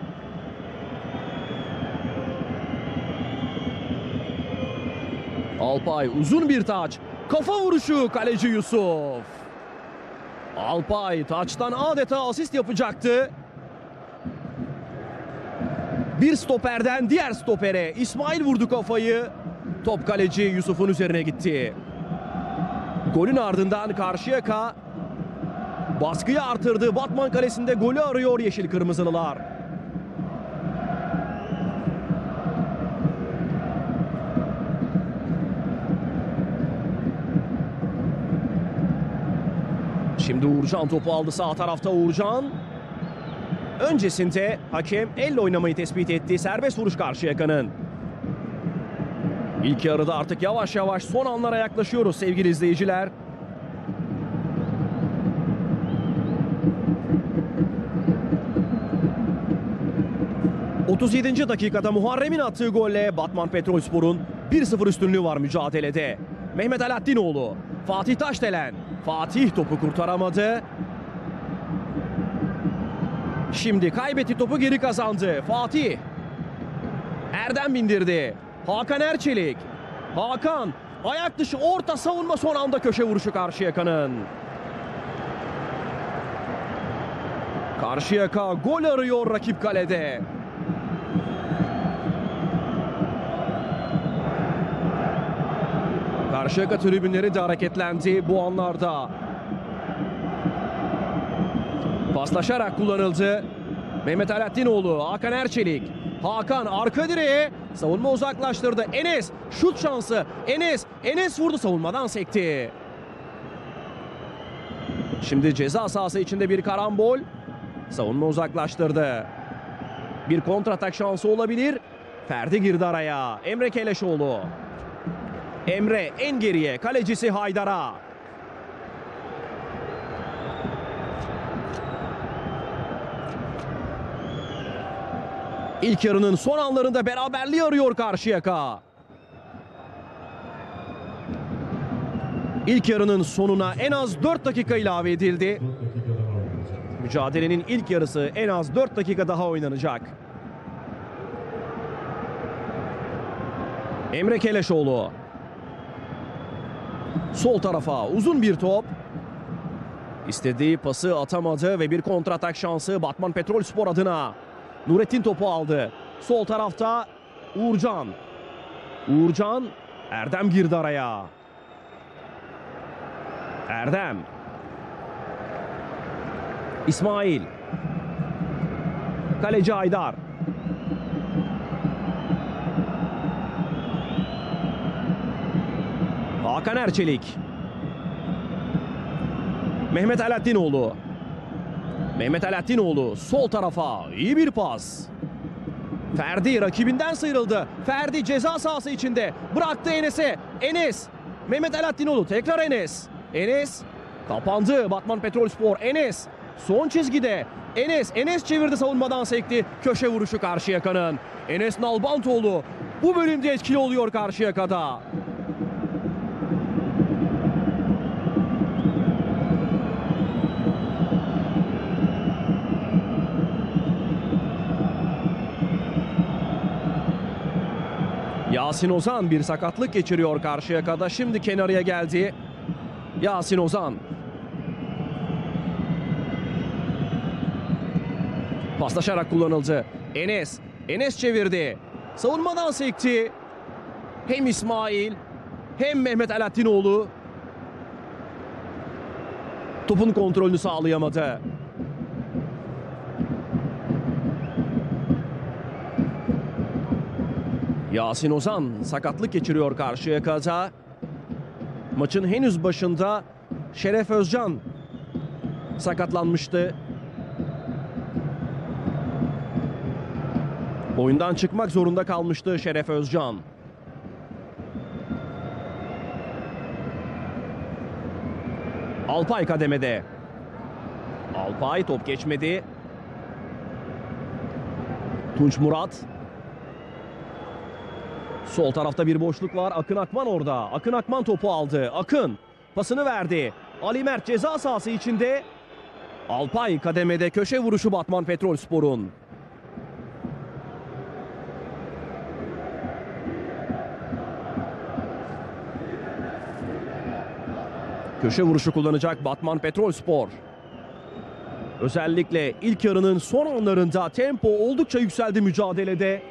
Alpay uzun bir taç. Kafa vuruşu, kaleci Yusuf. Alpay taçtan adeta asist yapacaktı. Bir stoperden diğer stopere. İsmail vurdu kafayı. Top kaleci Yusuf'un üzerine gitti. Golün ardından Karşıyaka baskıyı artırdı. Batman kalesinde golü arıyor Yeşil Kırmızılılar. Şimdi Uğurcan topu aldı sağ tarafta Uğurcan. Öncesinde hakem elle oynamayı tespit etti. Serbest vuruş Karşıyaka'nın. İlk yarıda artık yavaş yavaş son anlara yaklaşıyoruz sevgili izleyiciler. otuz yedinci dakikada Muharrem'in attığı golle Batman Petrolspor'un bir sıfır üstünlüğü var mücadelede. Mehmet Alaaddinoğlu, Fatih Taşdelen. Fatih topu kurtaramadı. Şimdi kaybetti topu, geri kazandı. Fatih. Erdem bindirdi. Hakan Erçelik. Hakan ayak dışı orta, savunma son anda köşe vuruşu Karşıyaka'nın. Karşıyaka gol arıyor rakip kalede. Karşıyaka tribünleri de hareketlendi bu anlarda. Paslaşarak kullanıldı. Mehmet Alaaddinoğlu, Hakan Erçelik. Hakan arka direğe, savunma uzaklaştırdı. Enes şut şansı. Enes, Enes vurdu, savunmadan sekti. Şimdi ceza sahası içinde bir karambol. Savunma uzaklaştırdı. Bir kontratak şansı olabilir. Ferdi girdi araya. Emre Keleşoğlu. Emre en geriye, kalecisi Haydar'a. İlk yarının son anlarında beraberliği arıyor Karşıyaka. İlk yarının sonuna en az dört dakika ilave edildi. Mücadelenin ilk yarısı en az dört dakika daha oynanacak. Emre Keleşoğlu. Sol tarafa uzun bir top. İstediği pası atamadı ve bir kontratak şansı Batman Petrolspor adına. Nurettin topu aldı. Sol tarafta Uğurcan. Uğurcan, Erdem girdi araya. Erdem. İsmail. Kaleci Aydar. Hakan Erçelik. Mehmet Alaaddinoğlu. Mehmet Alaaddinoğlu sol tarafa. İyi bir pas. Ferdi rakibinden sıyrıldı. Ferdi ceza sahası içinde. Bıraktı Enes'e. Enes. Mehmet Alaaddinoğlu tekrar Enes. Enes kapandı. Batman Petrolspor. Enes son çizgide. Enes. Enes çevirdi, savunmadan sekti. Köşe vuruşu Karşıyaka'nın. Enes Nalbantoğlu bu bölümde etkili oluyor Karşıyaka'da. Yasin Ozan bir sakatlık geçiriyor Karşıyaka'da. Şimdi kenarıya geldi. Yasin Ozan. Paslaşarak kullanıldı. Enes. Enes çevirdi. Savunmadan sekti. Hem İsmail hem Mehmet Alaaddinoğlu topun kontrolünü sağlayamadı. Yasin Ozan sakatlık geçiriyor Karşıyaka'da. Maçın henüz başında Şeref Özcan sakatlanmıştı. Oyundan çıkmak zorunda kalmıştı Şeref Özcan. Alpay kademede. Alpay top geçmedi. Tunç Murat. Sol tarafta bir boşluk var. Akın Akman orada. Akın Akman topu aldı. Akın pasını verdi. Ali Mert ceza sahası içinde. Alpay kademede, köşe vuruşu Batman Petrolspor'un. Köşe vuruşu kullanacak Batman Petrolspor. Özellikle ilk yarının son anlarında tempo oldukça yükseldi mücadelede.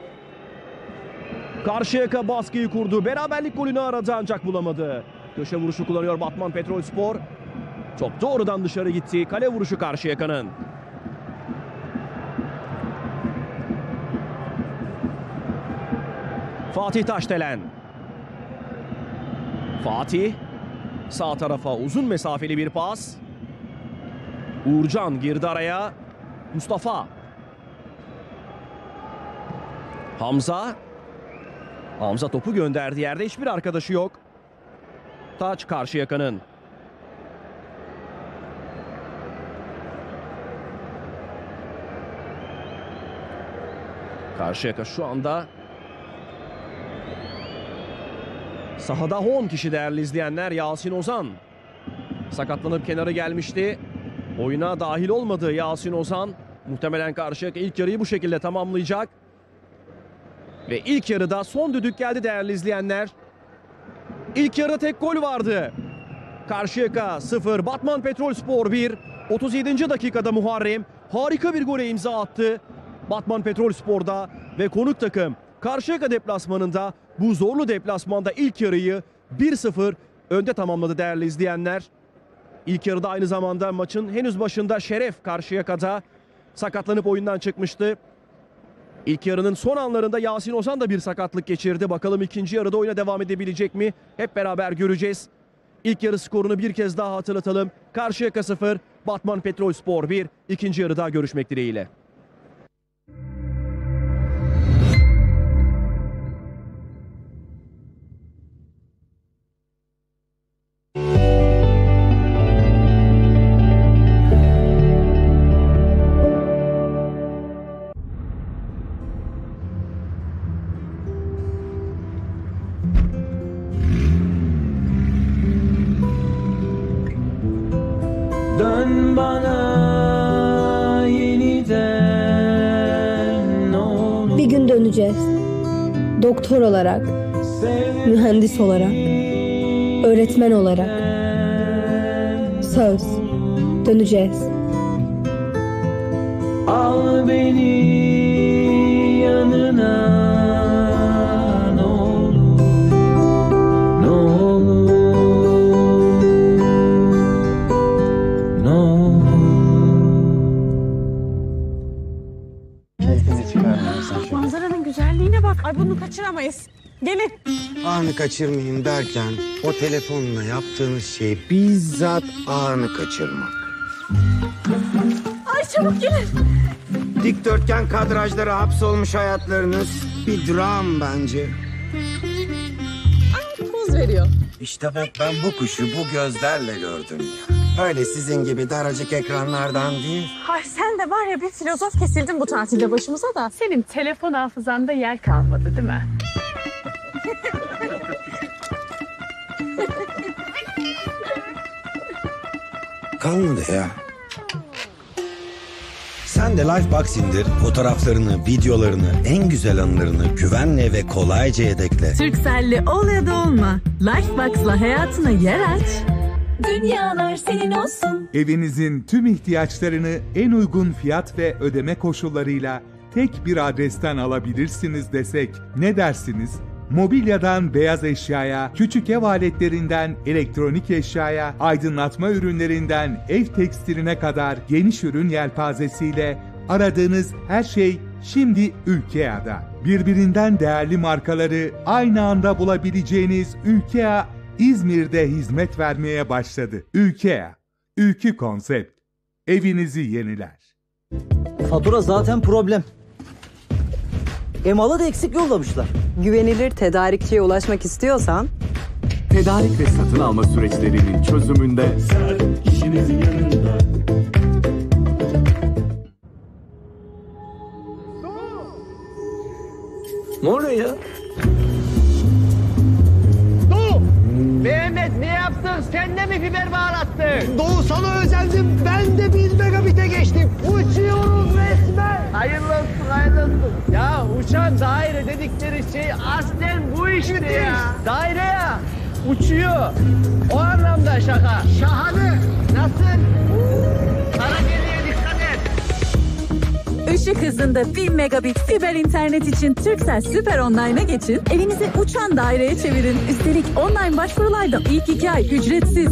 Karşıyaka baskıyı kurdu. Beraberlik golünü aradı ancak bulamadı. Köşe vuruşu kullanıyor Batman Petrolspor. Top doğrudan dışarı gitti. Kale vuruşu Karşıyaka'nın. Fatih Taşdelen. Fatih sağ tarafa uzun mesafeli bir pas. Uğurcan girdi araya. Mustafa. Hamza. Hamza topu gönderdi. Yerde hiçbir arkadaşı yok. Taç Karşıyaka'nın. Karşıyaka şu anda sahada on kişi değerli izleyenler. Yasin Ozan sakatlanıp kenara gelmişti. Oyuna dahil olmadı Yasin Ozan. Muhtemelen Karşıyaka ilk yarıyı bu şekilde tamamlayacak. Ve ilk yarıda son düdük geldi değerli izleyenler. İlk yarıda tek gol vardı. Karşıyaka sıfır, Batman Petrolspor bir. otuz yedinci dakikada Muharrem harika bir gole imza attı. Batman Petrolspor'da ve konuk takım Karşıyaka deplasmanında bu zorlu deplasmanda ilk yarıyı bir sıfır önde tamamladı değerli izleyenler. İlk yarıda aynı zamanda maçın henüz başında Şeref Karşıyaka'da sakatlanıp oyundan çıkmıştı. İlk yarının son anlarında Yasin Ozan da bir sakatlık geçirdi. Bakalım ikinci yarıda oyuna devam edebilecek mi? Hep beraber göreceğiz. İlk yarı skorunu bir kez daha hatırlatalım. Karşıyaka sıfır, Batman Petrolspor bir. İkinci yarıda görüşmek dileğiyle. Dön bana yeniden ne olur. Bir gün döneceğiz. Doktor olarak, mühendis olarak, öğretmen olarak. Söz. Döneceğiz. Al beni yanına, ne olur, ne olur, ne olur. Manzaranın güzelliğine bak. Ay bunu kaçıramayız. Gelin. Anı kaçırmayayım derken o telefonla yaptığınız şey bizzat anı kaçırmak. Ay çabuk gelin. Dikdörtgen kadrajlara hapsolmuş hayatlarınız bir dram bence. Ay poz veriyor. İşte bak ben bu kuşu bu gözlerle gördüm ya. Öyle sizin gibi daracık ekranlardan değil. Ay sen de var ya bir filozof kesildin bu tatilde başımıza da. Senin telefon hafızanda yer kalmadı değil mi? Kalmadı ya. Sen de Lifebox indir, fotoğraflarını, videolarını, en güzel anılarını güvenle ve kolayca yedekle. Turkcell'li ol ya da olma. Lifebox'la hayatına yer aç. Dünyalar senin olsun. Evinizin tüm ihtiyaçlarını en uygun fiyat ve ödeme koşullarıyla tek bir adresten alabilirsiniz desek ne dersiniz? Mobilyadan beyaz eşyaya, küçük ev aletlerinden elektronik eşyaya, aydınlatma ürünlerinden ev tekstiline kadar geniş ürün yelpazesiyle aradığınız her şey şimdi Ülkea'da. Birbirinden değerli markaları aynı anda bulabileceğiniz Ülkea, İzmir'de hizmet vermeye başladı. Ülkea, Ülkü Konsept, evinizi yeniler. Fatura zaten problem. Emalı da eksik yollamışlar. Güvenilir tedarikçiye ulaşmak istiyorsan tedarik ve satın alma süreçlerinin çözümünde işinizin yanında. Ne oluyor ya? Doğu! Mehmet ne yaptın? Sen de mi fiber bağlattın? Doğu sana özendim. Ben de bir megabite geçtim. Uçuyoruz resmen. Hayırlı olsun, hayırlı olsun. Ya uçan daire dedikleri şey aslen bu işte ya. Daire ya. Uçuyor. O anlamda şaka. Şahane. Nasıl? Sana geriye dikkat et. Işık hızında bir megabit fiber internet için Turkcell Süper Online'a geçin. Evinizi uçan daireye çevirin. Üstelik online başvurularda ilk iki ay ücretsiz.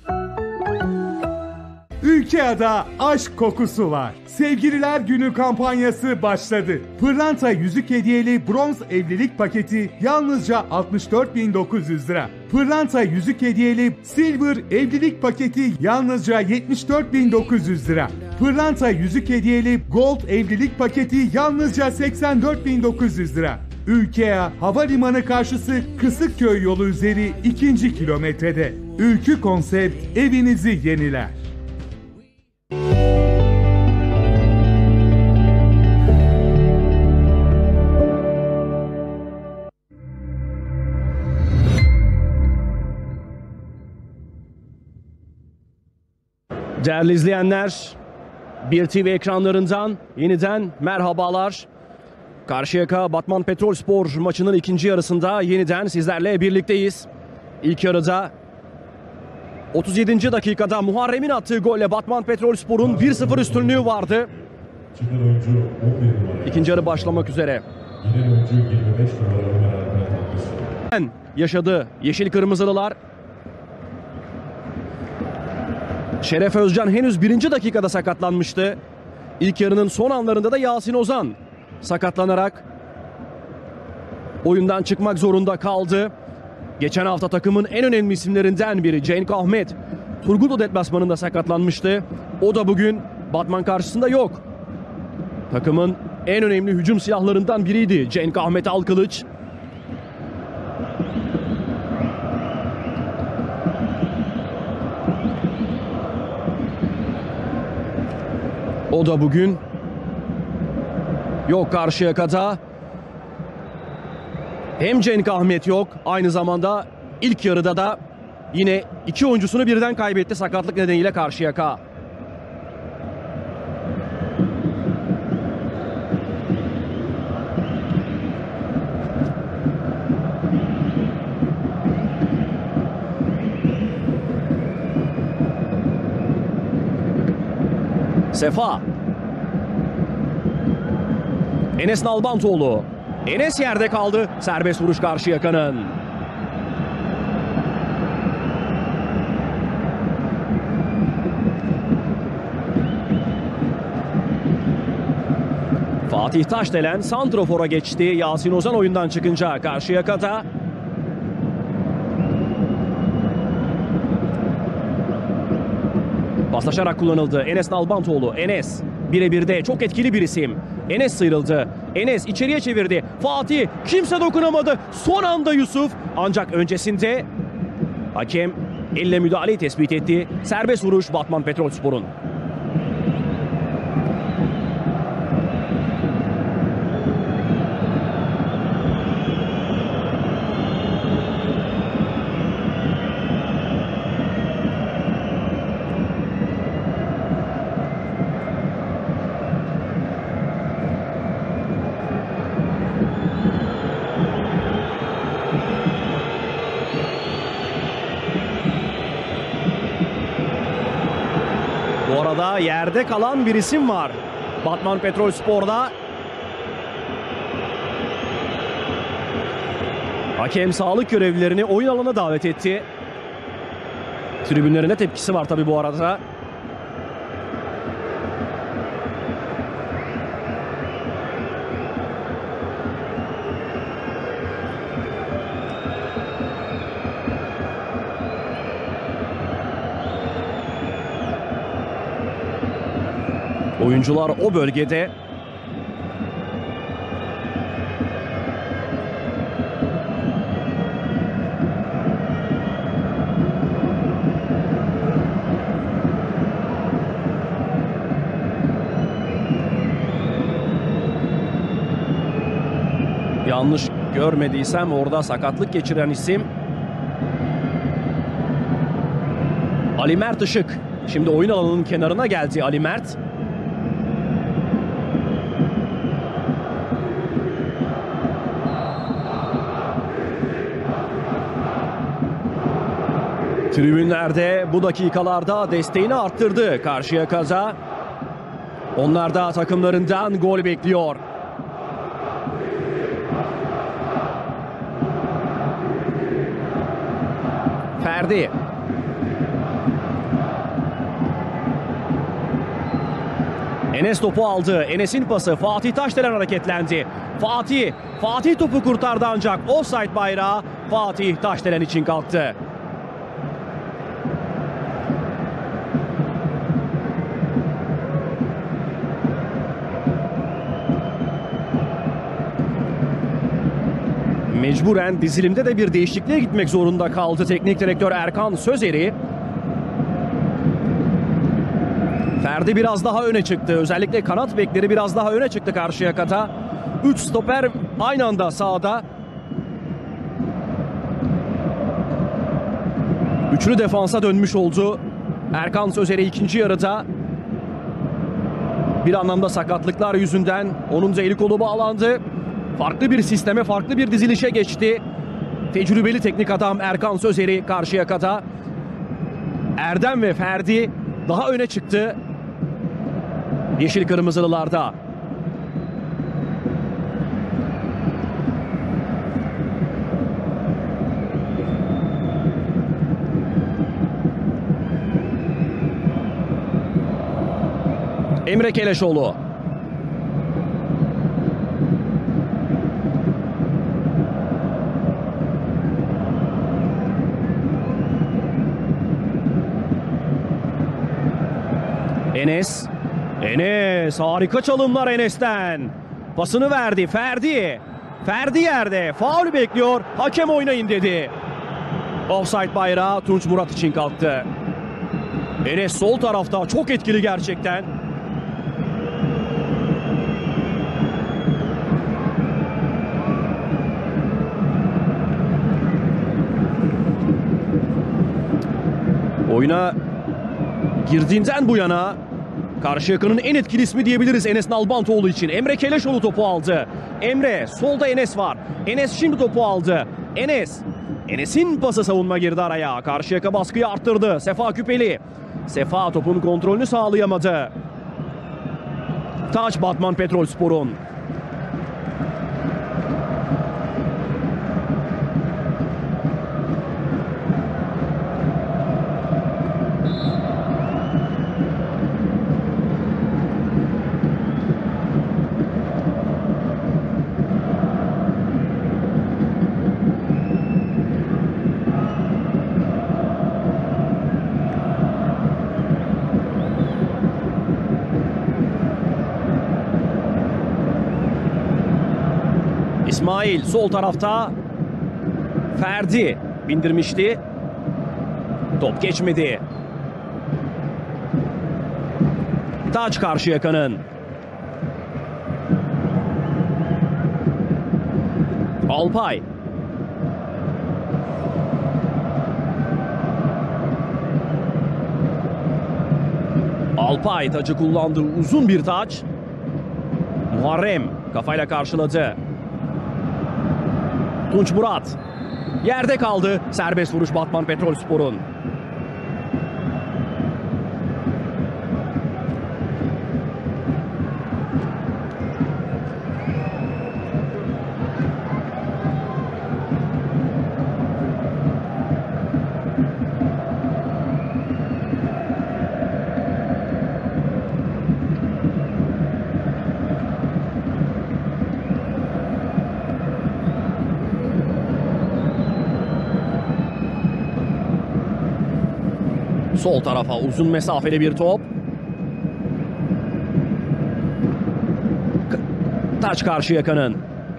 Ülkea'da aşk kokusu var. Sevgililer Günü kampanyası başladı. Pırlanta yüzük hediyeli bronz evlilik paketi yalnızca altmış dört bin dokuz yüz lira. Pırlanta yüzük hediyeli silver evlilik paketi yalnızca yetmiş dört bin dokuz yüz lira. Pırlanta yüzük hediyeli gold evlilik paketi yalnızca seksen dört bin dokuz yüz lira. Ülkea Havalimanı karşısı Kısıkköy yolu üzeri ikinci kilometrede. Ülkü Konsept evinizi yeniler. Değerli izleyenler, bir T V ekranlarından yeniden merhabalar. Karşıyaka Batman Petrolspor maçının ikinci yarısında yeniden sizlerle birlikteyiz. İlk yarıda otuz yedinci dakikada Muharrem'in attığı golle Batman Petrolspor'un bir sıfır üstünlüğü vardı. İkinci yarı başlamak üzere. Yaşadı yeşil kırmızılılar. Şeref Özcan henüz birinci dakikada sakatlanmıştı. İlk yarının son anlarında da Yasin Ozan sakatlanarak oyundan çıkmak zorunda kaldı. Geçen hafta takımın en önemli isimlerinden biri Cenk Ahmet Turgutlu deplasmanında sakatlanmıştı. O da bugün Batman karşısında yok. Takımın en önemli hücum silahlarından biriydi Cenk Ahmet Alkılıç. O da bugün yok Karşıyaka'da. Hem Cenk Ahmet yok, aynı zamanda ilk yarıda da yine iki oyuncusunu birden kaybetti sakatlık nedeniyle Karşıyaka. Sefa. Enes Nalbantoğlu. Enes yerde kaldı. Serbest vuruş Karşıyaka'nın. Fatih Taşdelen santrofora geçti. Yasin Ozan oyundan çıkınca Karşıyaka'da. Paslaşarak kullanıldı. Enes Nalbantoğlu. Enes birebirde çok etkili bir isim. Enes sıyrıldı. Enes içeriye çevirdi. Fatih kimse dokunamadı. Son anda Yusuf. Ancak öncesinde hakem elle müdahaleyi tespit etti. Serbest vuruş Batman Petrolspor'un. Bu arada yerde kalan bir isim var. Batman Petrolspor'da. Hakem sağlık görevlilerini oyun alanına davet etti. Tribünlerine tepkisi var tabii bu arada. Oyuncular o bölgede. Yanlış görmediysem orada sakatlık geçiren isim Ali Mert Işık. Şimdi oyun alanının kenarına geldi Ali Mert. Tribünlerde bu dakikalarda desteğini arttırdı Karşıyaka. Onlar da takımlarından gol bekliyor. Ferdi. Enes topu aldı. Enes'in pası. Fatih Taşdelen hareketlendi. Fatih. Fatih topu kurtardı ancak offside bayrağı Fatih Taşdelen için kalktı. Mecburen dizilimde de bir değişikliğe gitmek zorunda kaldı teknik direktör Erkan Sözeri. Ferdi biraz daha öne çıktı. Özellikle kanat bekleri biraz daha öne çıktı Karşıyaka'da. Üç stoper aynı anda sahada. Üçlü defansa dönmüş oldu Erkan Sözeri ikinci yarıda. Bir anlamda sakatlıklar yüzünden onun da eli kolu bağlandı. Farklı bir sisteme, farklı bir dizilişe geçti. Tecrübeli teknik adam Erkan Sözeri Karşıyaka'da. Erdem ve Ferdi daha öne çıktı yeşil kırmızılılarda. Emre Keleşoğlu. Enes. Enes. Harika çalımlar Enes'ten. Pasını verdi. Ferdi. Ferdi yerde. Faul bekliyor. Hakem oynayın dedi. Offside bayrağı Tunç Murat için kalktı. Enes sol tarafta. Çok etkili gerçekten. Oyuna girdiğinden bu yana Karşıyaka'nın en etkili ismi diyebiliriz Enes Nalbantoğlu için. Emre Keleşoğlu topu aldı. Emre, solda Enes var. Enes şimdi topu aldı. Enes. Enes'in pası, savunma girdi araya. Karşıyaka baskıyı arttırdı. Sefa Küpeli. Sefa topun kontrolünü sağlayamadı. Taç Batman Petrolspor'un. İsmail sol tarafta. Ferdi bindirmişti. Top geçmedi. Taç Karşıyaka'nın. Alpay. Alpay tacı kullandığı uzun bir taç. Muharrem kafayla karşıladı. Tunç Murat yerde kaldı. Serbest vuruş Batman Petrolspor'un. Sol tarafa uzun mesafeli bir top. K Taç Karşıyaka'nın.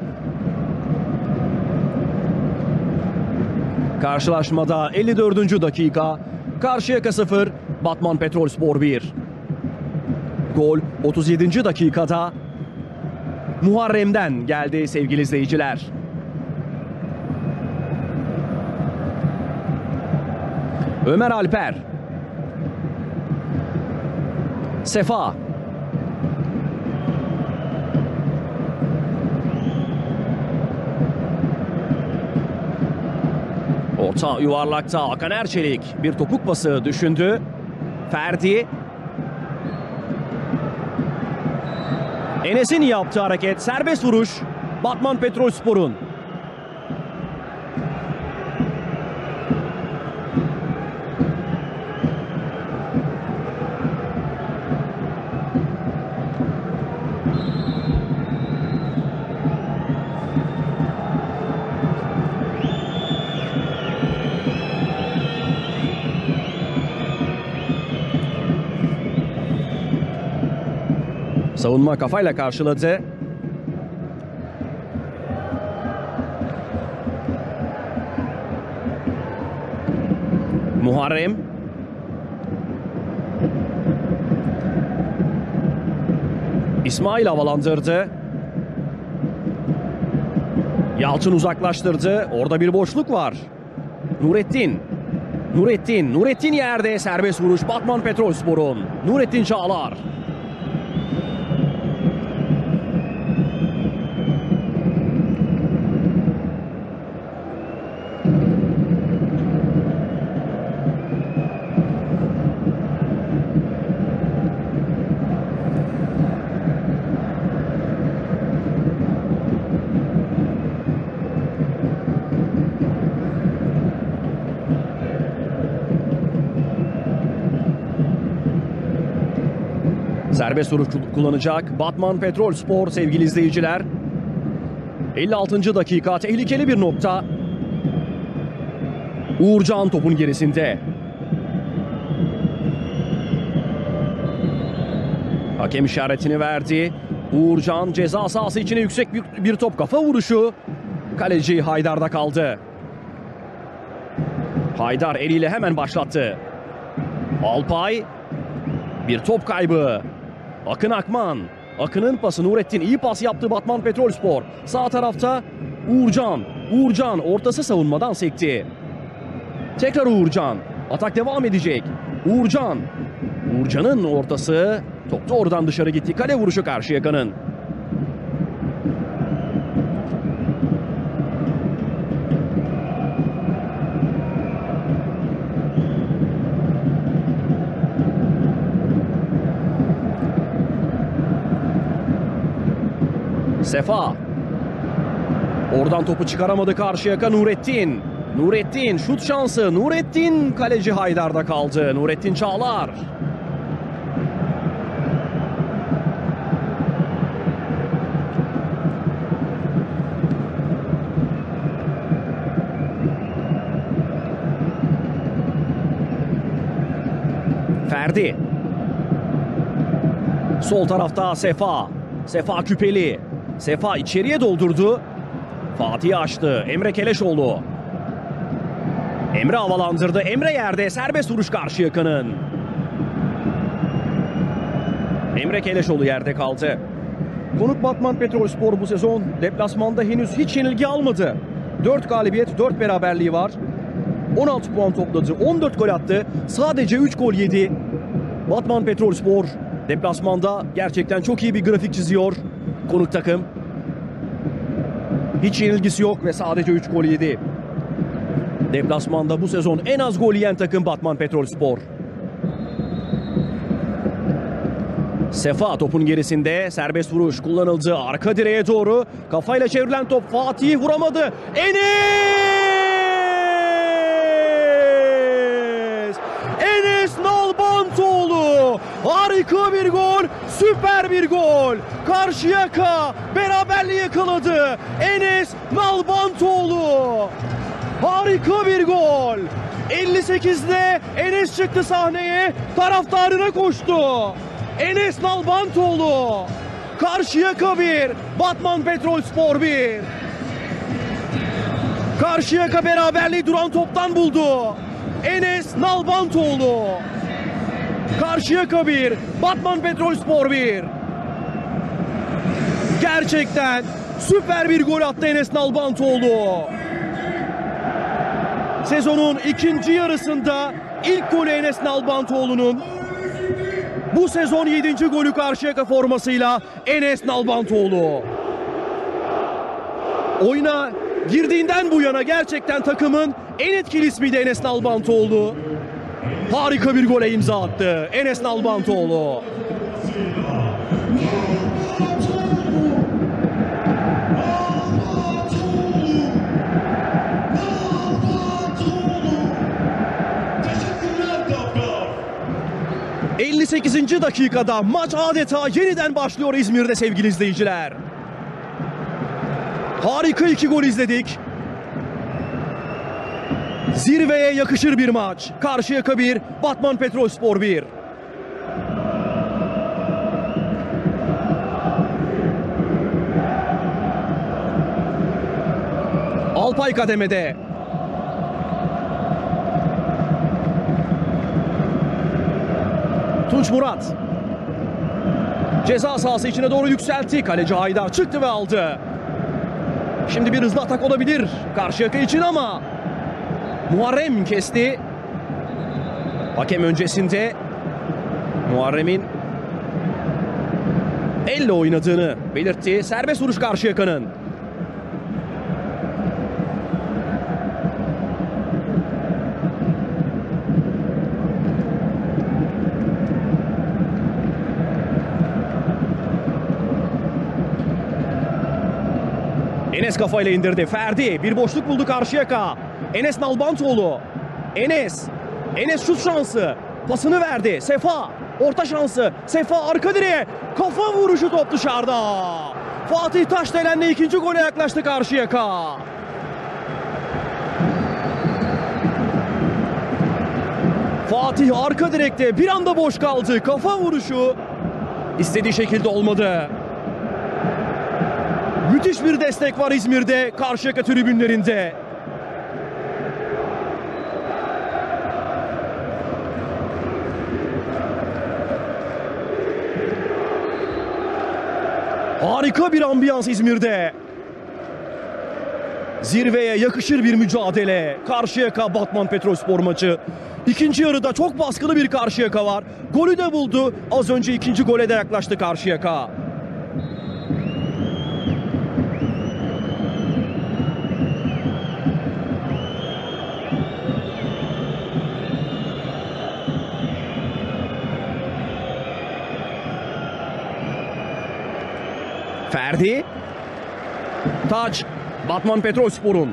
Karşılaşmada elli dördüncü dakika. Karşıyaka sıfır, Batman Petrolspor bir. Gol otuz yedinci dakikada Muharrem'den geldi sevgili izleyiciler. Ömer Alper. Sefa. Orta yuvarlakta Hakan Erçelik bir topuk pası düşündü. Ferdi. Enes'in yaptığı hareket serbest vuruş Batman Petrolspor'un. Savunma kafayla karşıladı. Muharrem. İsmail havalandırdı. Yalçın uzaklaştırdı. Orada bir boşluk var. Nurettin. Nurettin. Nurettin yerde serbest vuruş Batman Petrolspor'un. Nurettin Çağlar. Serbest vuruş kullanacak Batman Petrolspor sevgili izleyiciler. elli altıncı dakika, tehlikeli bir nokta. Uğurcan topun gerisinde. Hakem işaretini verdi. Uğurcan ceza sahası içine yüksek bir, bir top, kafa vuruşu. Kaleci Haydar'da kaldı. Haydar eliyle hemen başlattı. Alpay. Bir top kaybı. Akın Akman. Akın'ın pası, Nurettin iyi pas yaptı Batman Petrolspor. Sağ tarafta Uğurcan. Uğurcan ortası savunmadan sekti. Tekrar Uğurcan. Atak devam edecek. Uğurcan. Uğurcan'ın ortası. Top da oradan dışarı gitti. Kale vuruşu Karşıyaka'nın. Sefa. Oradan topu çıkaramadı Karşıyaka Nurettin. Nurettin şut şansı. Nurettin kaleci Haydar'da kaldı. Nurettin Çağlar. Ferdi. Sol tarafta Sefa. Sefa Küpeli. Sefa içeriye doldurdu. Fatih açtı. Emre Keleşoğlu. Emre havalandırdı. Emre yerde. Serbest vuruş Karşıyaka'nın. Emre Keleşoğlu yerde kaldı. Konuk Batman Petrolspor bu sezon deplasmanda henüz hiç yenilgi almadı. dört galibiyet, dört beraberliği var. on altı puan topladı. on dört gol attı. Sadece üç gol yedi. Batman Petrolspor deplasmanda gerçekten çok iyi bir grafik çiziyor. Konuk takım. Hiç yenilgisi yok ve sadece üç gol yedi. Deplasmanda bu sezon en az gol yiyen takım Batman Petrolspor. Sefa topun gerisinde, serbest vuruş kullanıldı. Arka direğe doğru kafayla çevrilen top, Fatih vuramadı. Enes! Enes Nalbantoğlu! Harika bir gol, süper bir gol. Karşıyaka beraberliği yakaladı. Enes Nalbantoğlu! Harika bir gol. elli sekizde Enes çıktı sahneye, taraftarına koştu. Enes Nalbantoğlu. Karşıyaka bir, Batman Petrolspor bir. Karşıyaka beraberliği duran toptan buldu. Enes Nalbantoğlu. Karşıyaka bir, Batman Petrolspor bir. Gerçekten süper bir gol attı Enes Nalbantoğlu. Sezonun ikinci yarısında ilk golü Enes Nalbantoğlu'nun. Bu sezon yedinci golü Karşıyaka formasıyla Enes Nalbantoğlu. Oyuna girdiğinden bu yana gerçekten takımın en etkili ismiydi Enes Nalbantoğlu. Harika bir gole imza attı Enes Nalbantoğlu. elli sekizinci dakikada maç adeta yeniden başlıyor İzmir'de sevgili izleyiciler. Harika iki gol izledik. Zirveye yakışır bir maç. Karşıyaka bir, Batman Petrolspor bir. Alpay kademede. Tunç Murat. Ceza sahası içine doğru yükseltti. Kaleci Haydar çıktı ve aldı. Şimdi bir hızlı atak olabilir Karşıyaka için ama Muharrem kesti. Hakem öncesinde Muharrem'in elle oynadığını belirtti. Serbest vuruş Karşıyaka'nın. Enes kafayla indirdi. Ferdi bir boşluk buldu Karşıyaka. Enes Nalbantoğlu. Enes. Enes şut şansı. Pasını verdi. Sefa. Orta şansı. Sefa arka direğe. Kafa vuruşu, top dışarıda. Fatih Taşdelen'le ikinci gole yaklaştı Karşıyaka. Fatih arka direkte bir anda boş kaldı. Kafa vuruşu istediği şekilde olmadı. Müthiş bir destek var İzmir'de, Karşıyaka tribünlerinde. Harika bir ambiyans İzmir'de. Zirveye yakışır bir mücadele. Karşıyaka Batman Petrolspor maçı. İkinci yarıda çok baskılı bir Karşıyaka var. Golü de buldu. Az önce ikinci gole de yaklaştı Karşıyaka. Ferdi. Taç, Batman Petrolspor'un.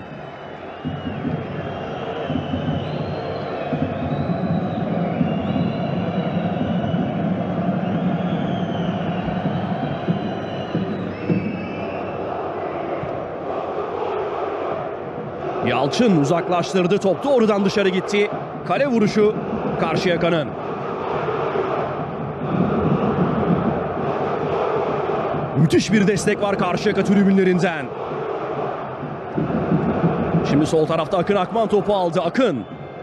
Yalçın uzaklaştırdı. Top doğrudan dışarı gitti. Kale vuruşu Karşıyaka'nın. Müthiş bir destek var Karşıyaka tribünlerinden. Şimdi sol tarafta Akın Akman topu aldı. Akın.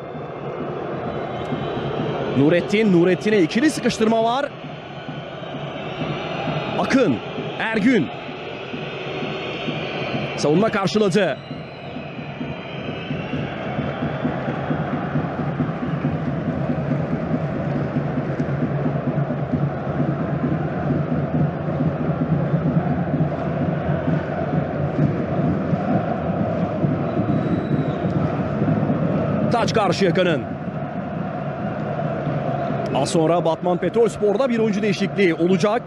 Nurettin. Nurettin'e ikili sıkıştırma var. Akın. Ergün. Savunma karşıladı. Taç Karşıyaka'nın. Az sonra Batman Petrolspor'da bir oyuncu değişikliği olacak.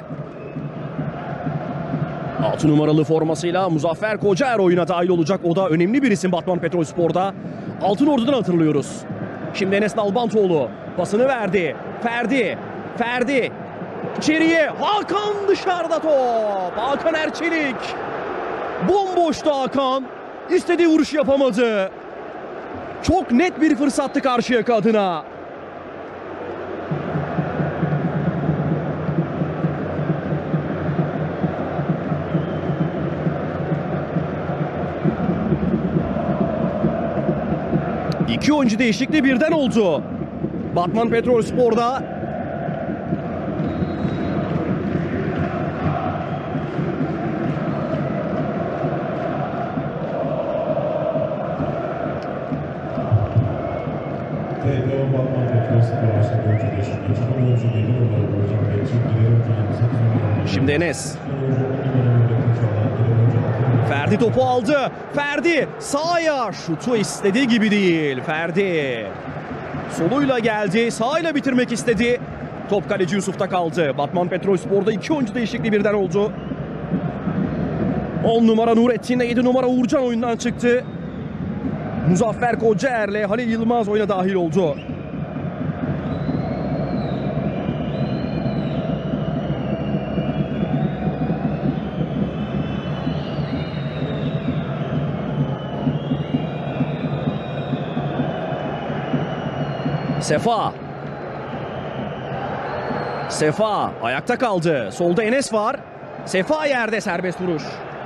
altı numaralı formasıyla Muzaffer Kocaer oyuna dahil olacak. O da önemli bir isim Batman Petrolspor'da. Altınordu'dan hatırlıyoruz. Şimdi Enes Nalbantoğlu pasını verdi. Ferdi. Ferdi. İçeriye. Hakan dışarıda top. Hakan Erçelik. Bomboştu Hakan. İstediği vuruş yapamadı. Çok net bir fırsattı Karşıyaka adına. İki oyuncu değişikliği birden oldu. Batman Petrolspor'da. Şimdi Enes. Ferdi topu aldı. Ferdi sağa, şutu istediği gibi değil. Ferdi soluyla geldi. Sağıyla bitirmek istedi. Top kaleci Yusuf'ta kaldı. Batman Petrolspor'da iki oyuncu değişikliği birden oldu. on numara Nurettin, yedi numara Uğurcan oyundan çıktı. Muzaffer Kocaer'le Halil Yılmaz oyuna dahil oldu. Sefa. Sefa ayakta kaldı. Solda Enes var. Sefa yerde, serbest vuruş.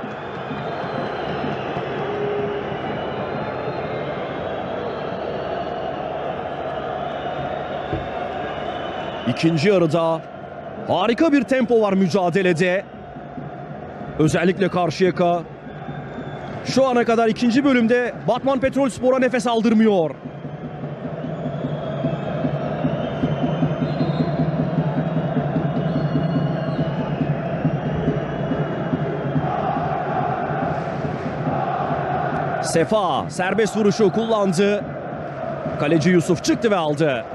İkinci yarıda harika bir tempo var mücadelede. Özellikle Karşıyaka şu ana kadar ikinci bölümde Batman Petrolspor'a nefes aldırmıyor. Sefa serbest vuruşu kullandı. Kaleci Yusuf çıktı ve aldı.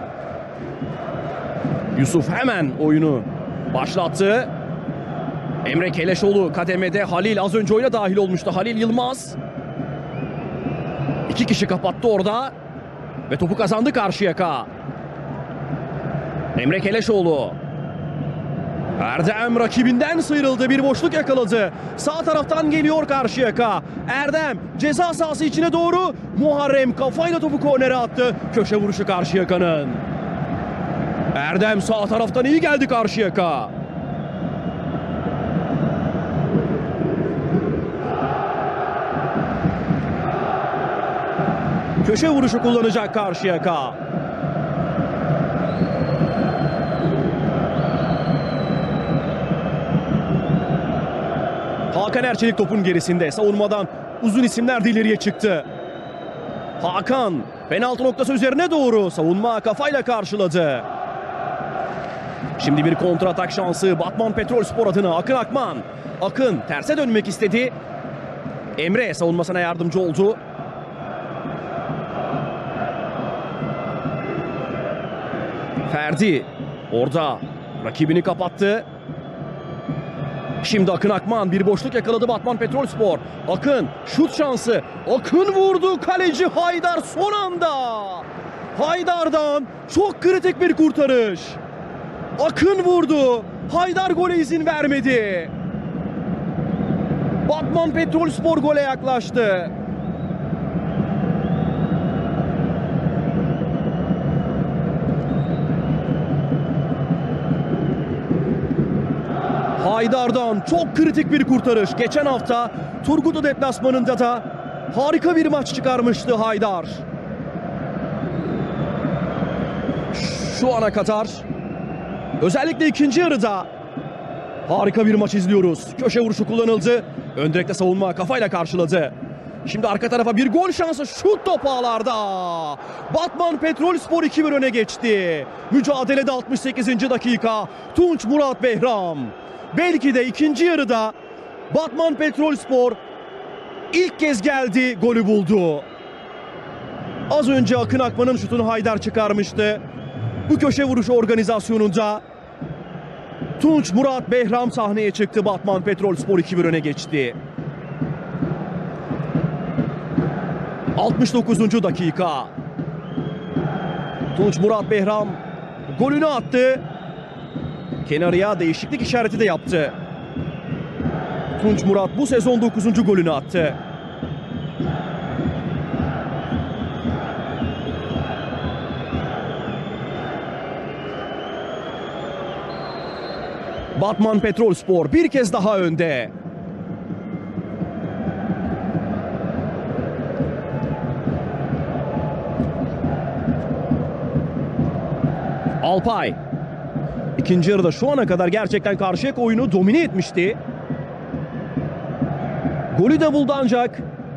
Yusuf hemen oyunu başlattı. Emre Keleşoğlu kademede. Halil az önce oyuna dahil olmuştu. Halil Yılmaz. İki kişi kapattı orada. Ve topu kazandı Karşıyaka. Emre Keleşoğlu. Erdem rakibinden sıyrıldı. Bir boşluk yakaladı. Sağ taraftan geliyor Karşıyaka. Erdem ceza sahası içine doğru. Muharrem kafayla topu kornere attı. Köşe vuruşu Karşıyaka'nın. Erdem sağ taraftan iyi geldi Karşıyaka. Köşe vuruşu kullanacak Karşıyaka. Hakan Erçelik topun gerisinde. Savunmadan uzun isimler de ileriye çıktı. Hakan penaltı noktası üzerine doğru savunma kafayla karşıladı. Şimdi bir kontratak şansı Batman Petrolspor adına. Akın Akman. Akın terse dönmek istedi. Emre savunmasına yardımcı oldu. Ferdi orada rakibini kapattı. Şimdi Akın Akman bir boşluk yakaladı Batman Petrolspor. Akın şut şansı. Akın vurdu, kaleci Haydar son anda. Haydar'dan çok kritik bir kurtarış. Akın vurdu. Haydar gole izin vermedi. Batman Petrolspor gole yaklaştı. Haydar'dan çok kritik bir kurtarış. Geçen hafta Turgutlu deplasmanında da harika bir maç çıkarmıştı Haydar. Şu ana kadar özellikle ikinci yarıda harika bir maç izliyoruz. Köşe vuruşu kullanıldı. Ön direkte savunma kafayla karşıladı. Şimdi arka tarafa bir gol şansı, şut topu ağlarda. Batman Petrolspor iki bir öne geçti. Mücadelede altmış sekizinci dakika. Tunç Murat Behram. Belki de ikinci yarıda Batman Petrolspor ilk kez geldi, golü buldu. Az önce Akın Akman'ın şutunu Haydar çıkarmıştı. Bu köşe vuruşu organizasyonunda Tunç Murat Behram sahneye çıktı. Batman Petrolspor iki bir öne geçti. altmış dokuzuncu dakika. Tunç Murat Behram golünü attı. Kenarıya değişiklik işareti de yaptı. Tunç Murat bu sezon dokuzuncu golünü attı. Batman Petrolspor bir kez daha önde. Alpay. İkinci yarıda şu ana kadar gerçekten Karşıyaka oyunu domine etmişti. Golü de buldu ancak.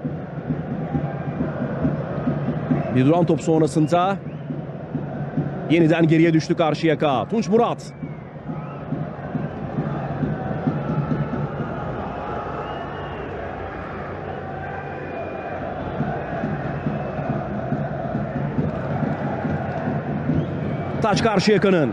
Bir duran top sonrasında yeniden geriye düştü Karşıyaka. Tunç Murat. Taç Karşıyaka'nın.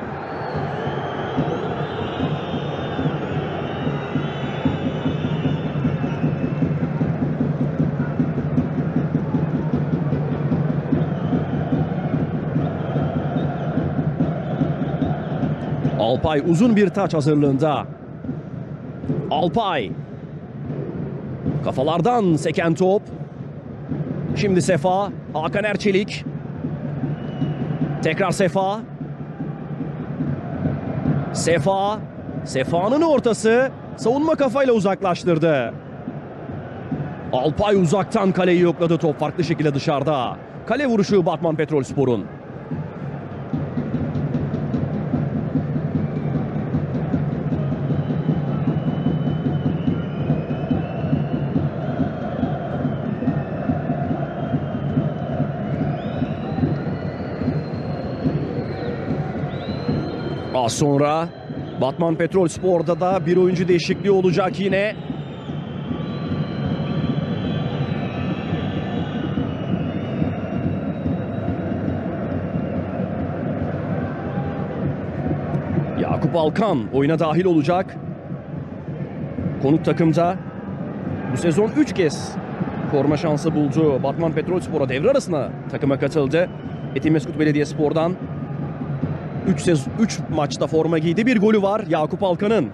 Alpay uzun bir taç hazırlığında. Alpay. Kafalardan seken top. Şimdi Sefa. Hakan Erçelik. Tekrar Sefa. Sefa. Sefa'nın ortası. Savunma kafayla uzaklaştırdı. Alpay uzaktan kaleyi yokladı. Top farklı şekilde dışarıda. Kale vuruşu Batman Petrolspor'un. Az sonra Batman Petrolspor'da da bir oyuncu değişikliği olacak yine. Yakup Alkan oyuna dahil olacak. Konuk takımda bu sezon üç kez forma şansı buldu. Batman Petrolspor'a devre arasına takıma katıldı. Etimeskut Belediyespor'dan üç maçta forma giydi. Bir golü var Yakup Alkan'ın.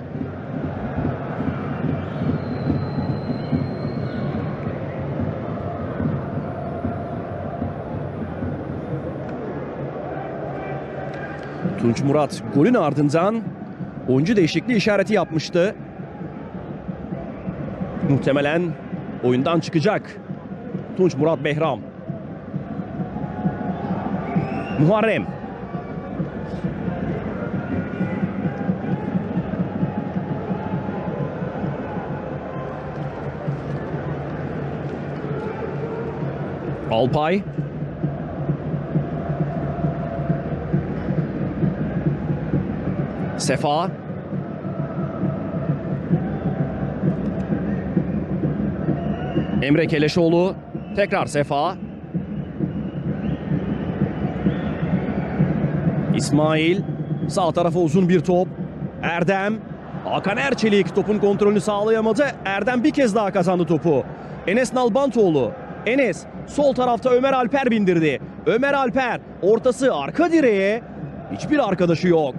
Tunç Murat golün ardından oyuncu değişikliği işareti yapmıştı. Muhtemelen oyundan çıkacak Tunç Murat Behram. Muharrem. Alpay. Sefa. Emre Keleşoğlu. Tekrar Sefa. İsmail. Sağ tarafa uzun bir top. Erdem. Hakan Erçelik topun kontrolünü sağlayamadı. Erdem bir kez daha kazandı topu. Enes Nalbantoğlu. Enes sol tarafta Ömer Alper bindirdi. Ömer Alper ortası arka direğe. Hiçbir arkadaşı yok.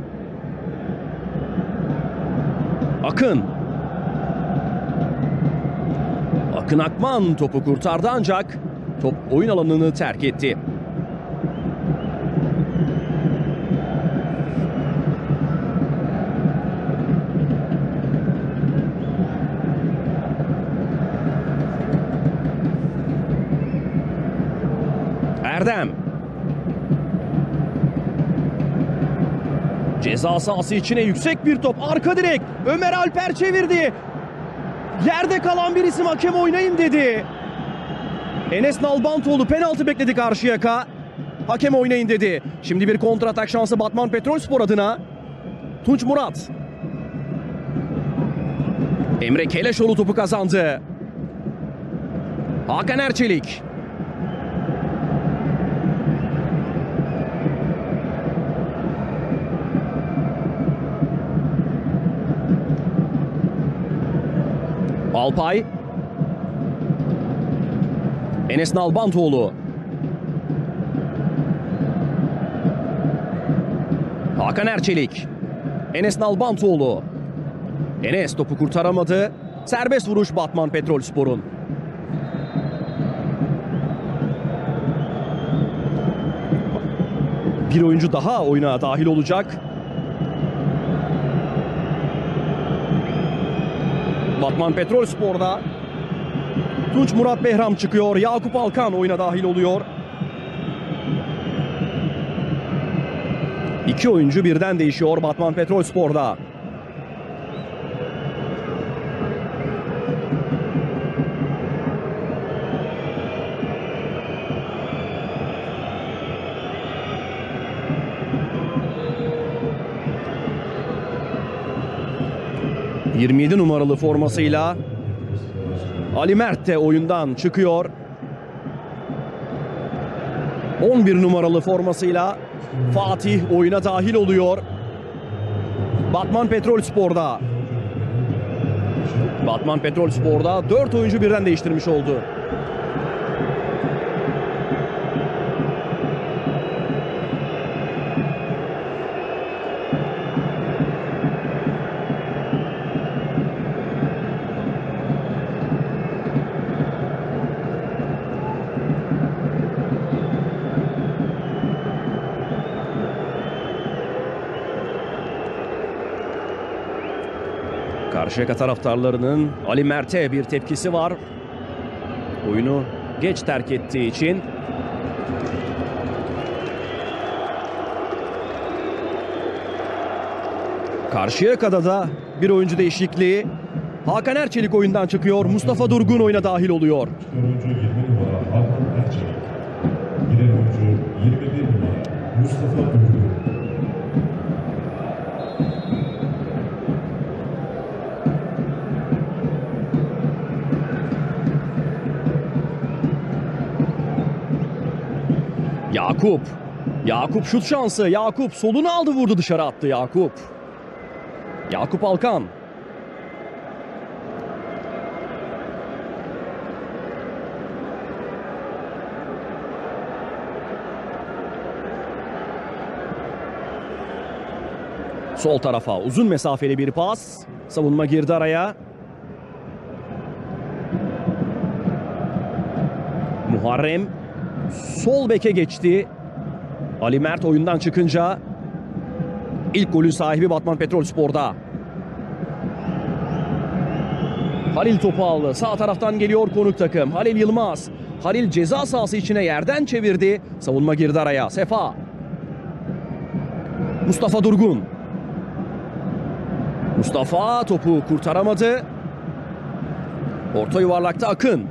Akın. Akın Akman topu kurtardı ancak top oyun alanını terk etti. Erdem. Ceza sahası içine yüksek bir top. Arka direk. Ömer Alper çevirdi. Yerde kalan bir isim hakem oynayın dedi. Enes Nalbantoğlu penaltı bekledi Karşıyaka. Hakem oynayın dedi. Şimdi bir kontratak şansı Batman Petrolspor adına. Tunç Murat. Emre Keleşoğlu topu kazandı. Hakan Erçelik. Alpay. Enes Nalbantoğlu. Hakan Erçelik. Enes Nalbantoğlu. Enes topu kurtaramadı. Serbest vuruş Batman Petrolspor'un. Bir oyuncu daha oyuna dahil olacak. Batman Petrolspor'da Tunç Murat Behram çıkıyor. Yakup Alkan oyuna dahil oluyor. İki oyuncu birden değişiyor Batman Petrolspor'da. yirmi yedi numaralı formasıyla Ali Mert de oyundan çıkıyor. on bir numaralı formasıyla Fatih oyuna dahil oluyor. Batman Petrolspor'da. Batman Petrolspor'da dört oyuncu birden değiştirmiş oldu. Karşıyaka taraftarlarının Ali Mert'e bir tepkisi var. Oyunu geç terk ettiği için. Karşıyaka'da da bir oyuncu değişikliği. Hakan Erçelik oyundan çıkıyor. Mustafa Durgun oyuna dahil oluyor. Oyuncu yirmi numara Hakan Erçelik. Giren oyuncu yirmi bir numara Mustafa Durgun. Yakup. Yakup şut şansı. Yakup solunu aldı, vurdu, dışarı attı Yakup. Yakup Alkan. Sol tarafa uzun mesafeli bir pas. Savunma girdi araya. Muharrem sol beke geçti. Ali Mert oyundan çıkınca ilk golün sahibi Batman Petrolspor'da. Halil topu aldı. Sağ taraftan geliyor konuk takım. Halil Yılmaz. Halil ceza sahası içine yerden çevirdi. Savunma girdi araya. Sefa. Mustafa Durgun. Mustafa topu kurtaramadı. Orta yuvarlakta Akın.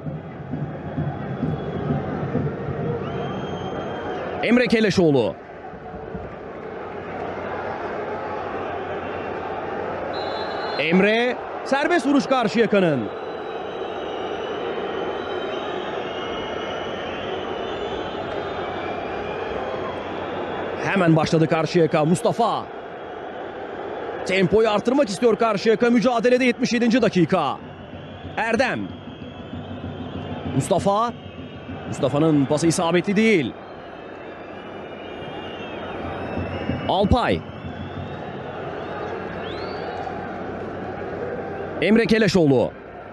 Emre Keleşoğlu. Emre serbest vuruş Karşıyaka'nın. Hemen başladı Karşıyaka. Mustafa. Tempoyu artırmak istiyor Karşıyaka. Mücadelede yetmiş yedinci dakika. Erdem. Mustafa. Mustafa'nın pası isabetli değil. Alpay. Emre Keleşoğlu.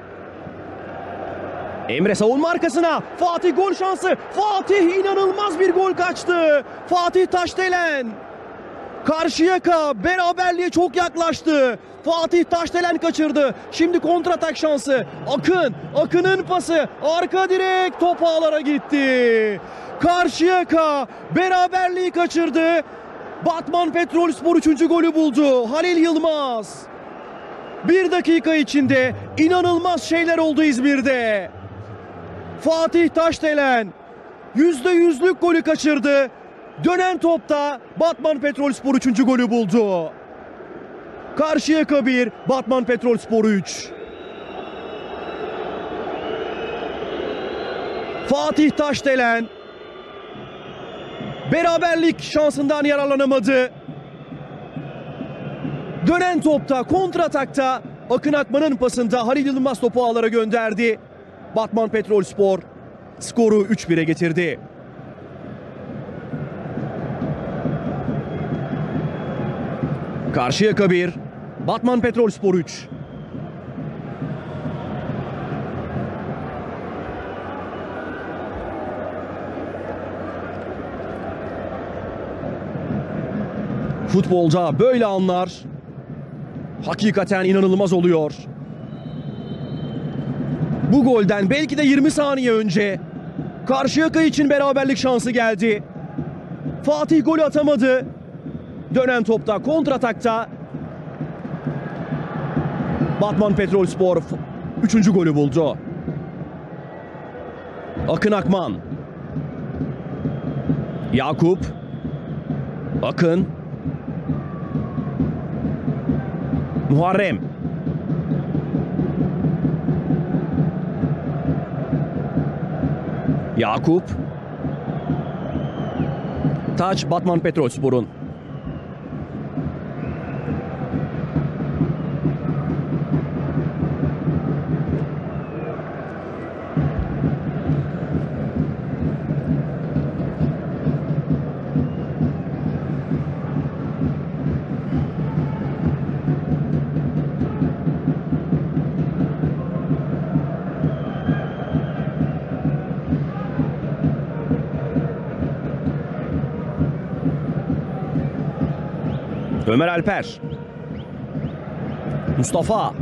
Emre savunma arkasına. Fatih gol şansı. Fatih inanılmaz bir gol kaçtı. Fatih Taşdelen. Karşıyaka beraberliğe çok yaklaştı. Fatih Taşdelen kaçırdı. Şimdi kontratak şansı. Akın. Akın'ın pası. Arka direk top ağlara gitti. Karşıyaka beraberliği kaçırdı. Batman Petrolspor üçüncü golü buldu. Halil Yılmaz. Bir dakika içinde inanılmaz şeyler oldu İzmir'de. Fatih Taşdelen yüzde yüzlük golü kaçırdı. Dönen topta Batman Petrolspor üçüncü golü buldu. Karşıyaka bir, Batman Petrolspor üç. Fatih Taşdelen beraberlik şansından yararlanamadı. Dönen topta, kontratakta Akın Akman'ın pasında Halil Yılmaz topu ağlara gönderdi. Batman Petrolspor skoru üç bire getirdi. Karşıyaka bir, Batman Petrolspor üç. Futbolda böyle anlar hakikaten inanılmaz oluyor. Bu golden belki de yirmi saniye önce Karşıyaka için beraberlik şansı geldi. Fatih golü atamadı. Dönen topta, kontratakta Batman Petrolspor üçüncü golü buldu. Akın Akman. Yakup. Akın. Muharrem. Yakup. Taç Batman Petrolspor'un. Ömer Alper. Mustafa.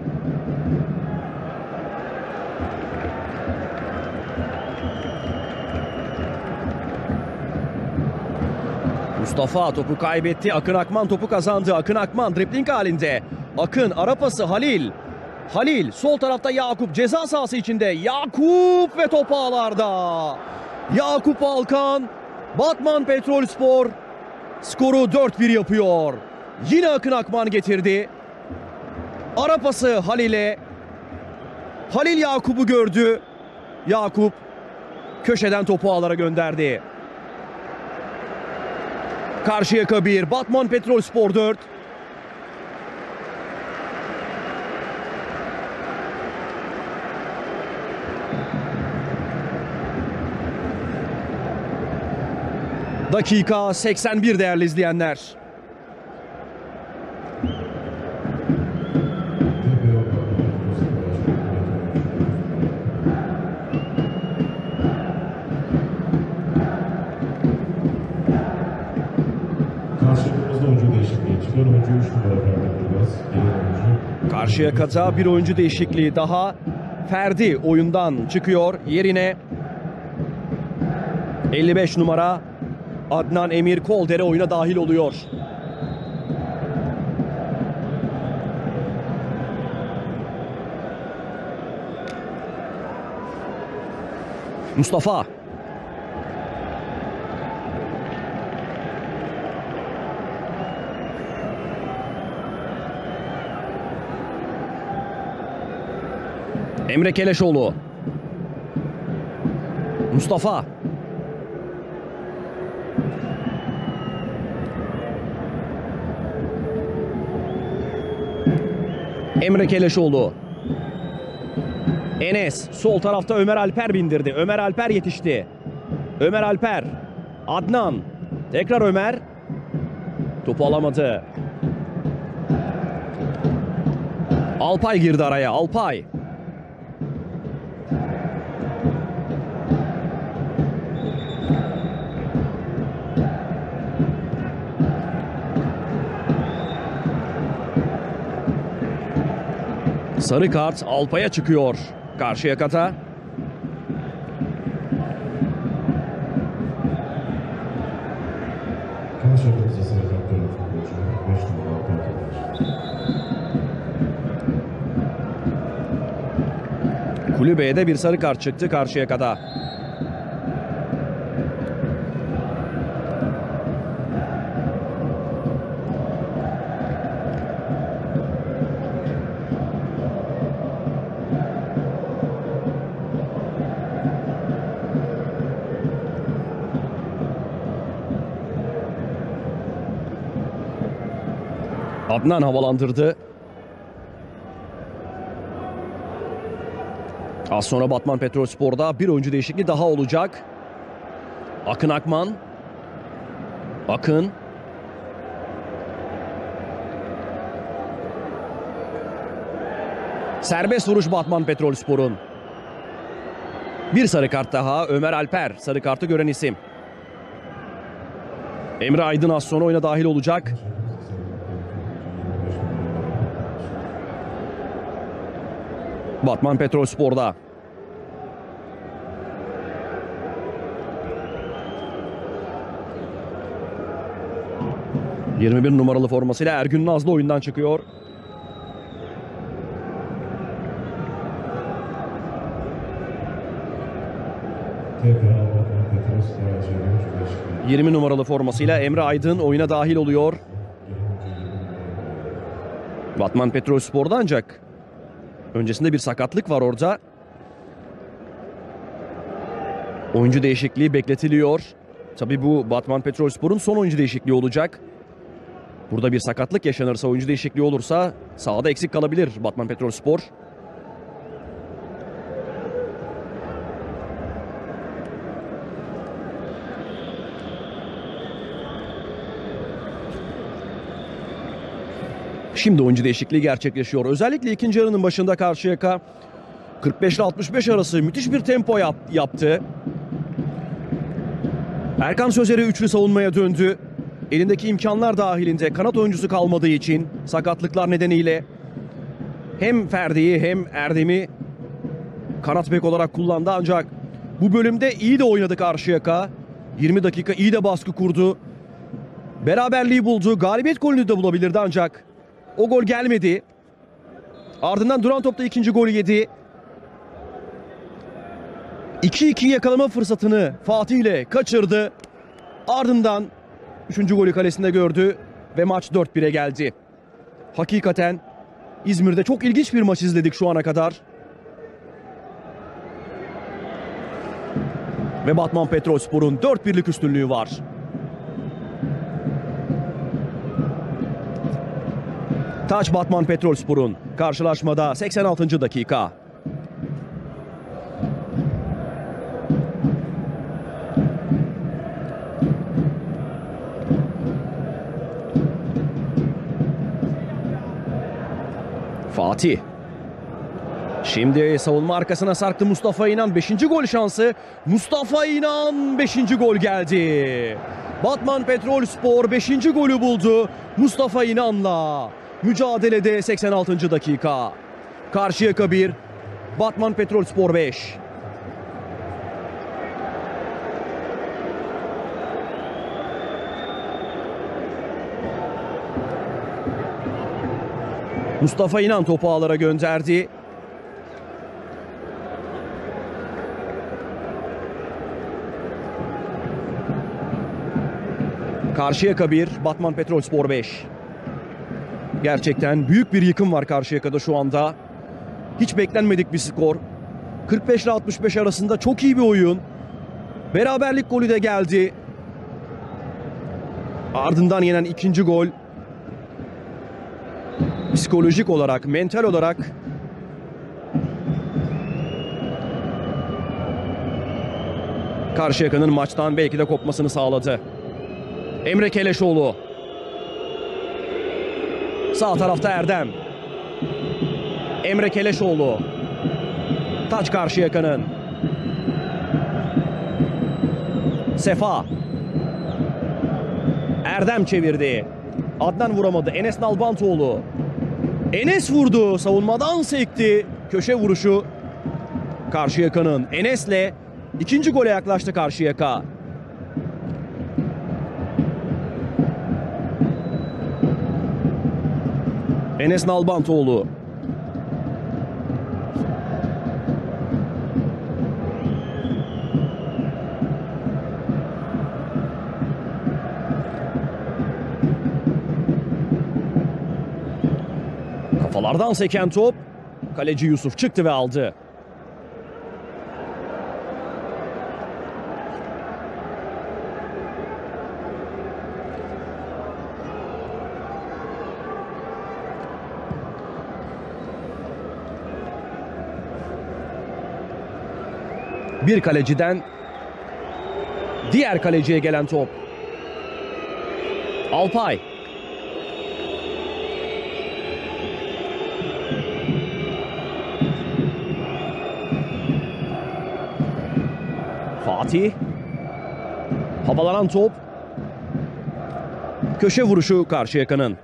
Mustafa topu kaybetti. Akın Akman topu kazandı. Akın Akman dribling halinde. Akın ara pası Halil. Halil sol tarafta Yakup ceza sahası içinde. Yakup ve top ağlarda. Yakup Alkan Batman Petrolspor skoru dört bir yapıyor. Yine Akın Akman getirdi. Ara pası Halil'e. Halil Yakup'u gördü. Yakup köşeden topu ağlara gönderdi. Karşıyaka bir, Batman Petrolspor dört. Dakika seksen bir değerli izleyenler. Karşımızda oyuncu değişikliği. Çıkan oyuncu üç numara Ferdi. Karşıyaka'da bir oyuncu değişikliği daha. Ferdi oyundan çıkıyor. Yerine elli beş numara Adnan Emir Koldere oyuna dahil oluyor. Mustafa. Emre Keleşoğlu. Mustafa. Emre Keleşoğlu. Enes sol tarafta Ömer Alper bindirdi. Ömer Alper yetişti. Ömer Alper. Adnan. Tekrar Ömer. Topu alamadı. Alpay girdi araya. Alpay. Sarı kart Alpay'a çıkıyor. Karşıyaka'da. Karşıyaka'da sarı kart gören futbolcu beş numara Alpay. Kulübeye bir sarı kart çıktı Karşıyaka'da. Adnan havalandırdı. Az sonra Batman Petrolspor'da bir oyuncu değişikliği daha olacak. Akın Akman. Akın. Serbest vuruş Batman Petrolspor'un. Bir sarı kart daha. Ömer Alper sarı kartı gören isim. Emre Aydın az sonra oyuna dahil olacak. Batman Petrolspor'da. yirmi bir numaralı formasıyla Ergün Nazlı oyundan çıkıyor. yirmi numaralı formasıyla Emre Aydın oyuna dahil oluyor. Batman Petrolspor'da ancak öncesinde bir sakatlık var orada. Oyuncu değişikliği bekletiliyor. Tabii bu Batman Petrolspor'un son oyuncu değişikliği olacak. Burada bir sakatlık yaşanırsa, oyuncu değişikliği olursa sahada eksik kalabilir Batman Petrolspor. Şimdi oyuncu değişikliği gerçekleşiyor. Özellikle ikinci yarının başında Karşıyaka kırk beş ile altmış beş arası müthiş bir tempo yap, yaptı. Erkan Sözer'i üçlü savunmaya döndü. Elindeki imkanlar dahilinde kanat oyuncusu kalmadığı için sakatlıklar nedeniyle hem Ferdi'yi hem Erdem'i kanat bek olarak kullandı. Ancak bu bölümde iyi de oynadı Karşıyaka. yirmi dakika iyi de baskı kurdu. Beraberliği buldu. Galibiyet golünü de bulabilirdi ancak o gol gelmedi. Ardından duran topta ikinci golü yedi. iki iki yakalama fırsatını Fatih ile kaçırdı. Ardından üçüncü golü kalesinde gördü ve maç dört bire geldi. Hakikaten İzmir'de çok ilginç bir maç izledik şu ana kadar. Ve Batman Petrolspor'un dört birlik üstünlüğü var. Taç Batman Petrolspor'un karşılaşmada seksen altıncı dakika. Fatih. Şimdi savunma arkasına sarktı Mustafa İnan. beşinci gol şansı. Mustafa İnan beşinci gol geldi. Batman Petrolspor beşinci golü buldu. Mustafa İnan'la. Mücadelede seksen altıncı dakika. Karşıyaka bir, Batman Petrolspor beş. Mustafa İnan topu ağlara gönderdi. Karşıyaka bir, Batman Petrolspor beş. Gerçekten büyük bir yıkım var Karşıyaka'da şu anda. Hiç beklenmedik bir skor. kırk beş ile altmış beş arasında çok iyi bir oyun. Beraberlik golü de geldi. Ardından yenen ikinci gol. psikolojik olarak, mental olarak Karşıyaka'nın maçtan belki de kopmasını sağladı. Emre Keleşoğlu. Sağ tarafta Erdem. Emre Keleşoğlu. Taç Karşıyaka'nın. Sefa. Erdem çevirdi. Adnan vuramadı. Enes Nalbantoğlu. Enes vurdu. Savunmadan sekti. Köşe vuruşu Karşıyaka'nın. Enes'le ikinci gole yaklaştı Karşıyaka. Enes Nalbantoğlu. Kafalardan seken top. Kaleci Yusuf çıktı ve aldı. Bir kaleciden diğer kaleciye gelen top. Alpay. Fatih. Havalanan top. Köşe vuruşu Karşıyaka'nın.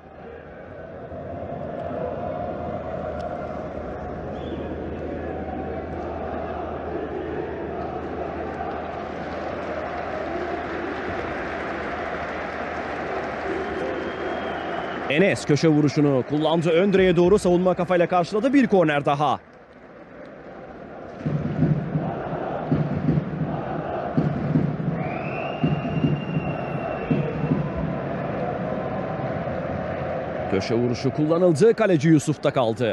Enes köşe vuruşunu kullandı. Ön direğe doğru savunma kafayla karşıladı. Bir korner daha. Köşe vuruşu kullanıldı. Kaleci Yusuf'ta kaldı.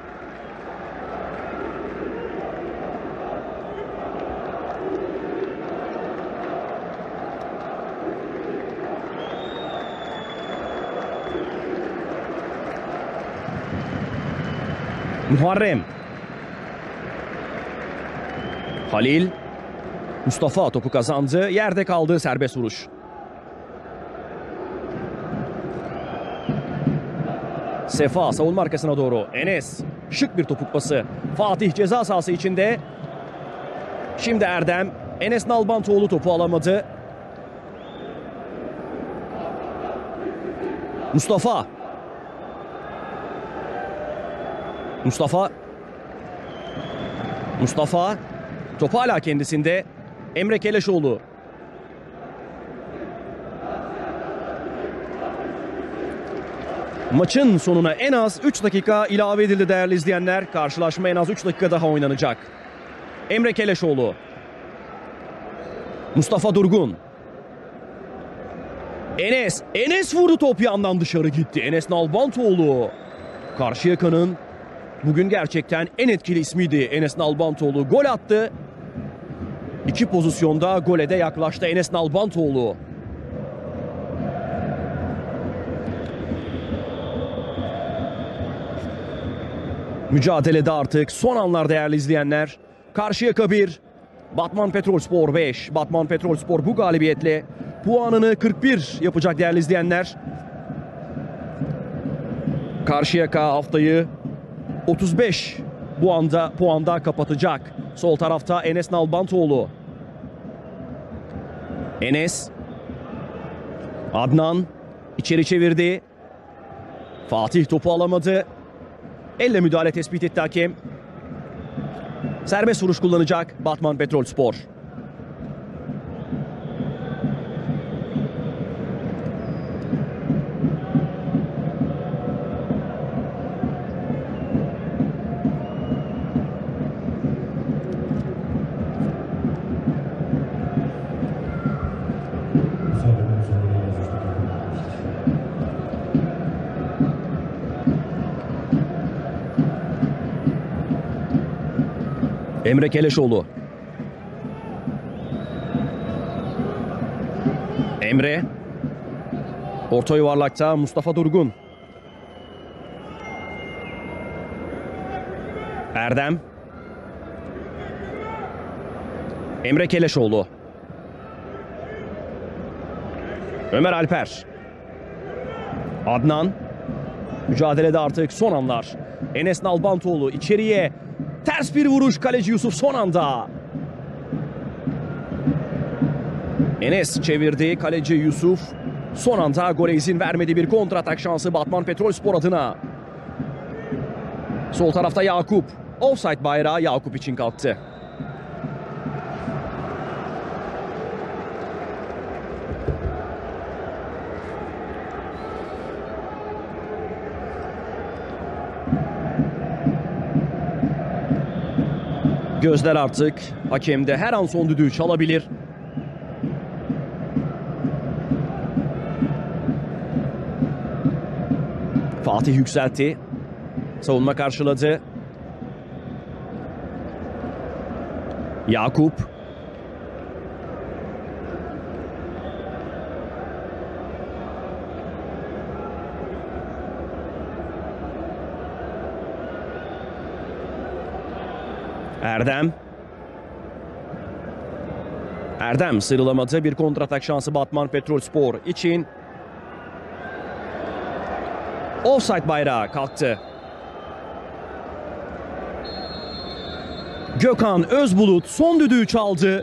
Muharrem. Halil. Mustafa topu kazandı. Yerde kaldı, serbest vuruş. Sefa savunma arkasına doğru. Enes. Şık bir topuk pası. Fatih ceza sahası içinde. Şimdi Erdem. Enes Nalbantoğlu topu alamadı. Mustafa. Mustafa. Mustafa. Topu hala kendisinde. Emre Keleşoğlu. Maçın sonuna en az üç dakika ilave edildi değerli izleyenler. Karşılaşma en az üç dakika daha oynanacak. Emre Keleşoğlu. Mustafa Durgun. Enes. Enes vurdu, top yandan dışarı gitti. Enes Nalbantoğlu. Karşıyaka'nın bugün gerçekten en etkili ismiydi Enes Nalbantoğlu. Gol attı. İki pozisyonda gole de yaklaştı Enes Nalbantoğlu. Mücadelede artık son anlar değerli izleyenler. Karşıyaka bir, Batman Petrolspor beş. Batman Petrolspor bu galibiyetle puanını kırk bir yapacak değerli izleyenler. Karşıyaka haftayı otuz beş bu anda puanda kapatacak. Sol tarafta Enes Nalbantoğlu. Enes. Adnan içeri çevirdi. Fatih topu alamadı. Elle müdahale tespit etti hakem. Serbest vuruş kullanacak Batman Petrolspor. Emre Keleşoğlu. Emre. Orta yuvarlakta Mustafa Durgun. Erdem. Emre Keleşoğlu. Ömer Alper. Adnan. Mücadelede artık son anlar. Enes Nalbantoğlu içeriye. Ters bir vuruş, kaleci Yusuf son anda. Enes çevirdi, kaleci Yusuf son anda gole izin vermedi. Bir kontratak şansı Batman Petrolspor adına. Sol tarafta Yakup. Offside bayrağı Yakup için kalktı. Gözler artık hakemde, her an son düdüğü çalabilir. Fatih yükseltti. Savunma karşıladı. Yakup. Erdem. Erdem sıyrılamadı. Bir kontratak şansı Batman Petrolspor için. Offside bayrağı kalktı. Gökhan Özbulut son düdüğü çaldı.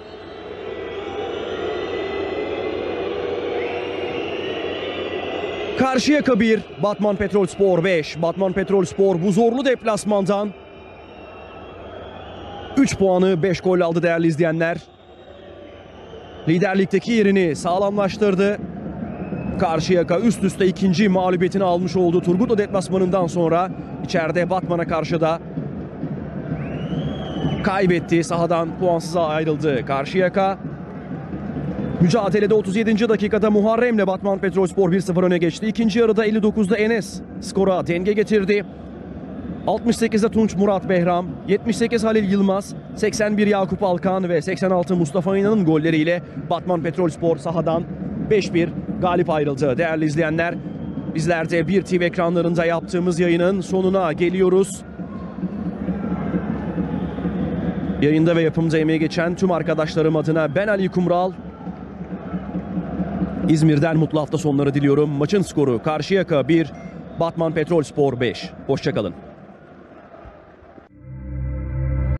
Karşıyaka bir, Batman Petrolspor beş. Batman Petrolspor bu zorlu deplasmandan üç puanı beş gol aldı değerli izleyenler. Liderlikteki yerini sağlamlaştırdı. Karşıyaka üst üste ikinci mağlubiyetini almış oldu. Turgutlu deplasmanından sonra içeride Batman'a karşı da kaybetti. Sahadan puansıza ayrıldı Karşıyaka. Mücadelede otuz yedinci dakikada Muharrem'le Batman Petrolspor bir sıfır öne geçti. İkinci yarıda elli dokuzda Enes skora denge getirdi. altmış sekizde Tunç Murat Behram, yetmiş sekiz Halil Yılmaz, seksen bir Yakup Alkan ve seksen altı Mustafa İnan'ın golleriyle Batman Petrolspor sahadan beş bir galip ayrıldı. Değerli izleyenler, bizler de bir T V ekranlarında yaptığımız yayının sonuna geliyoruz. Yayında ve yapımda emeği geçen tüm arkadaşlarım adına ben Ali Kumral, İzmir'den mutlu hafta sonları diliyorum. Maçın skoru Karşıyaka bir, Batman Petrolspor beş. Hoşça kalın.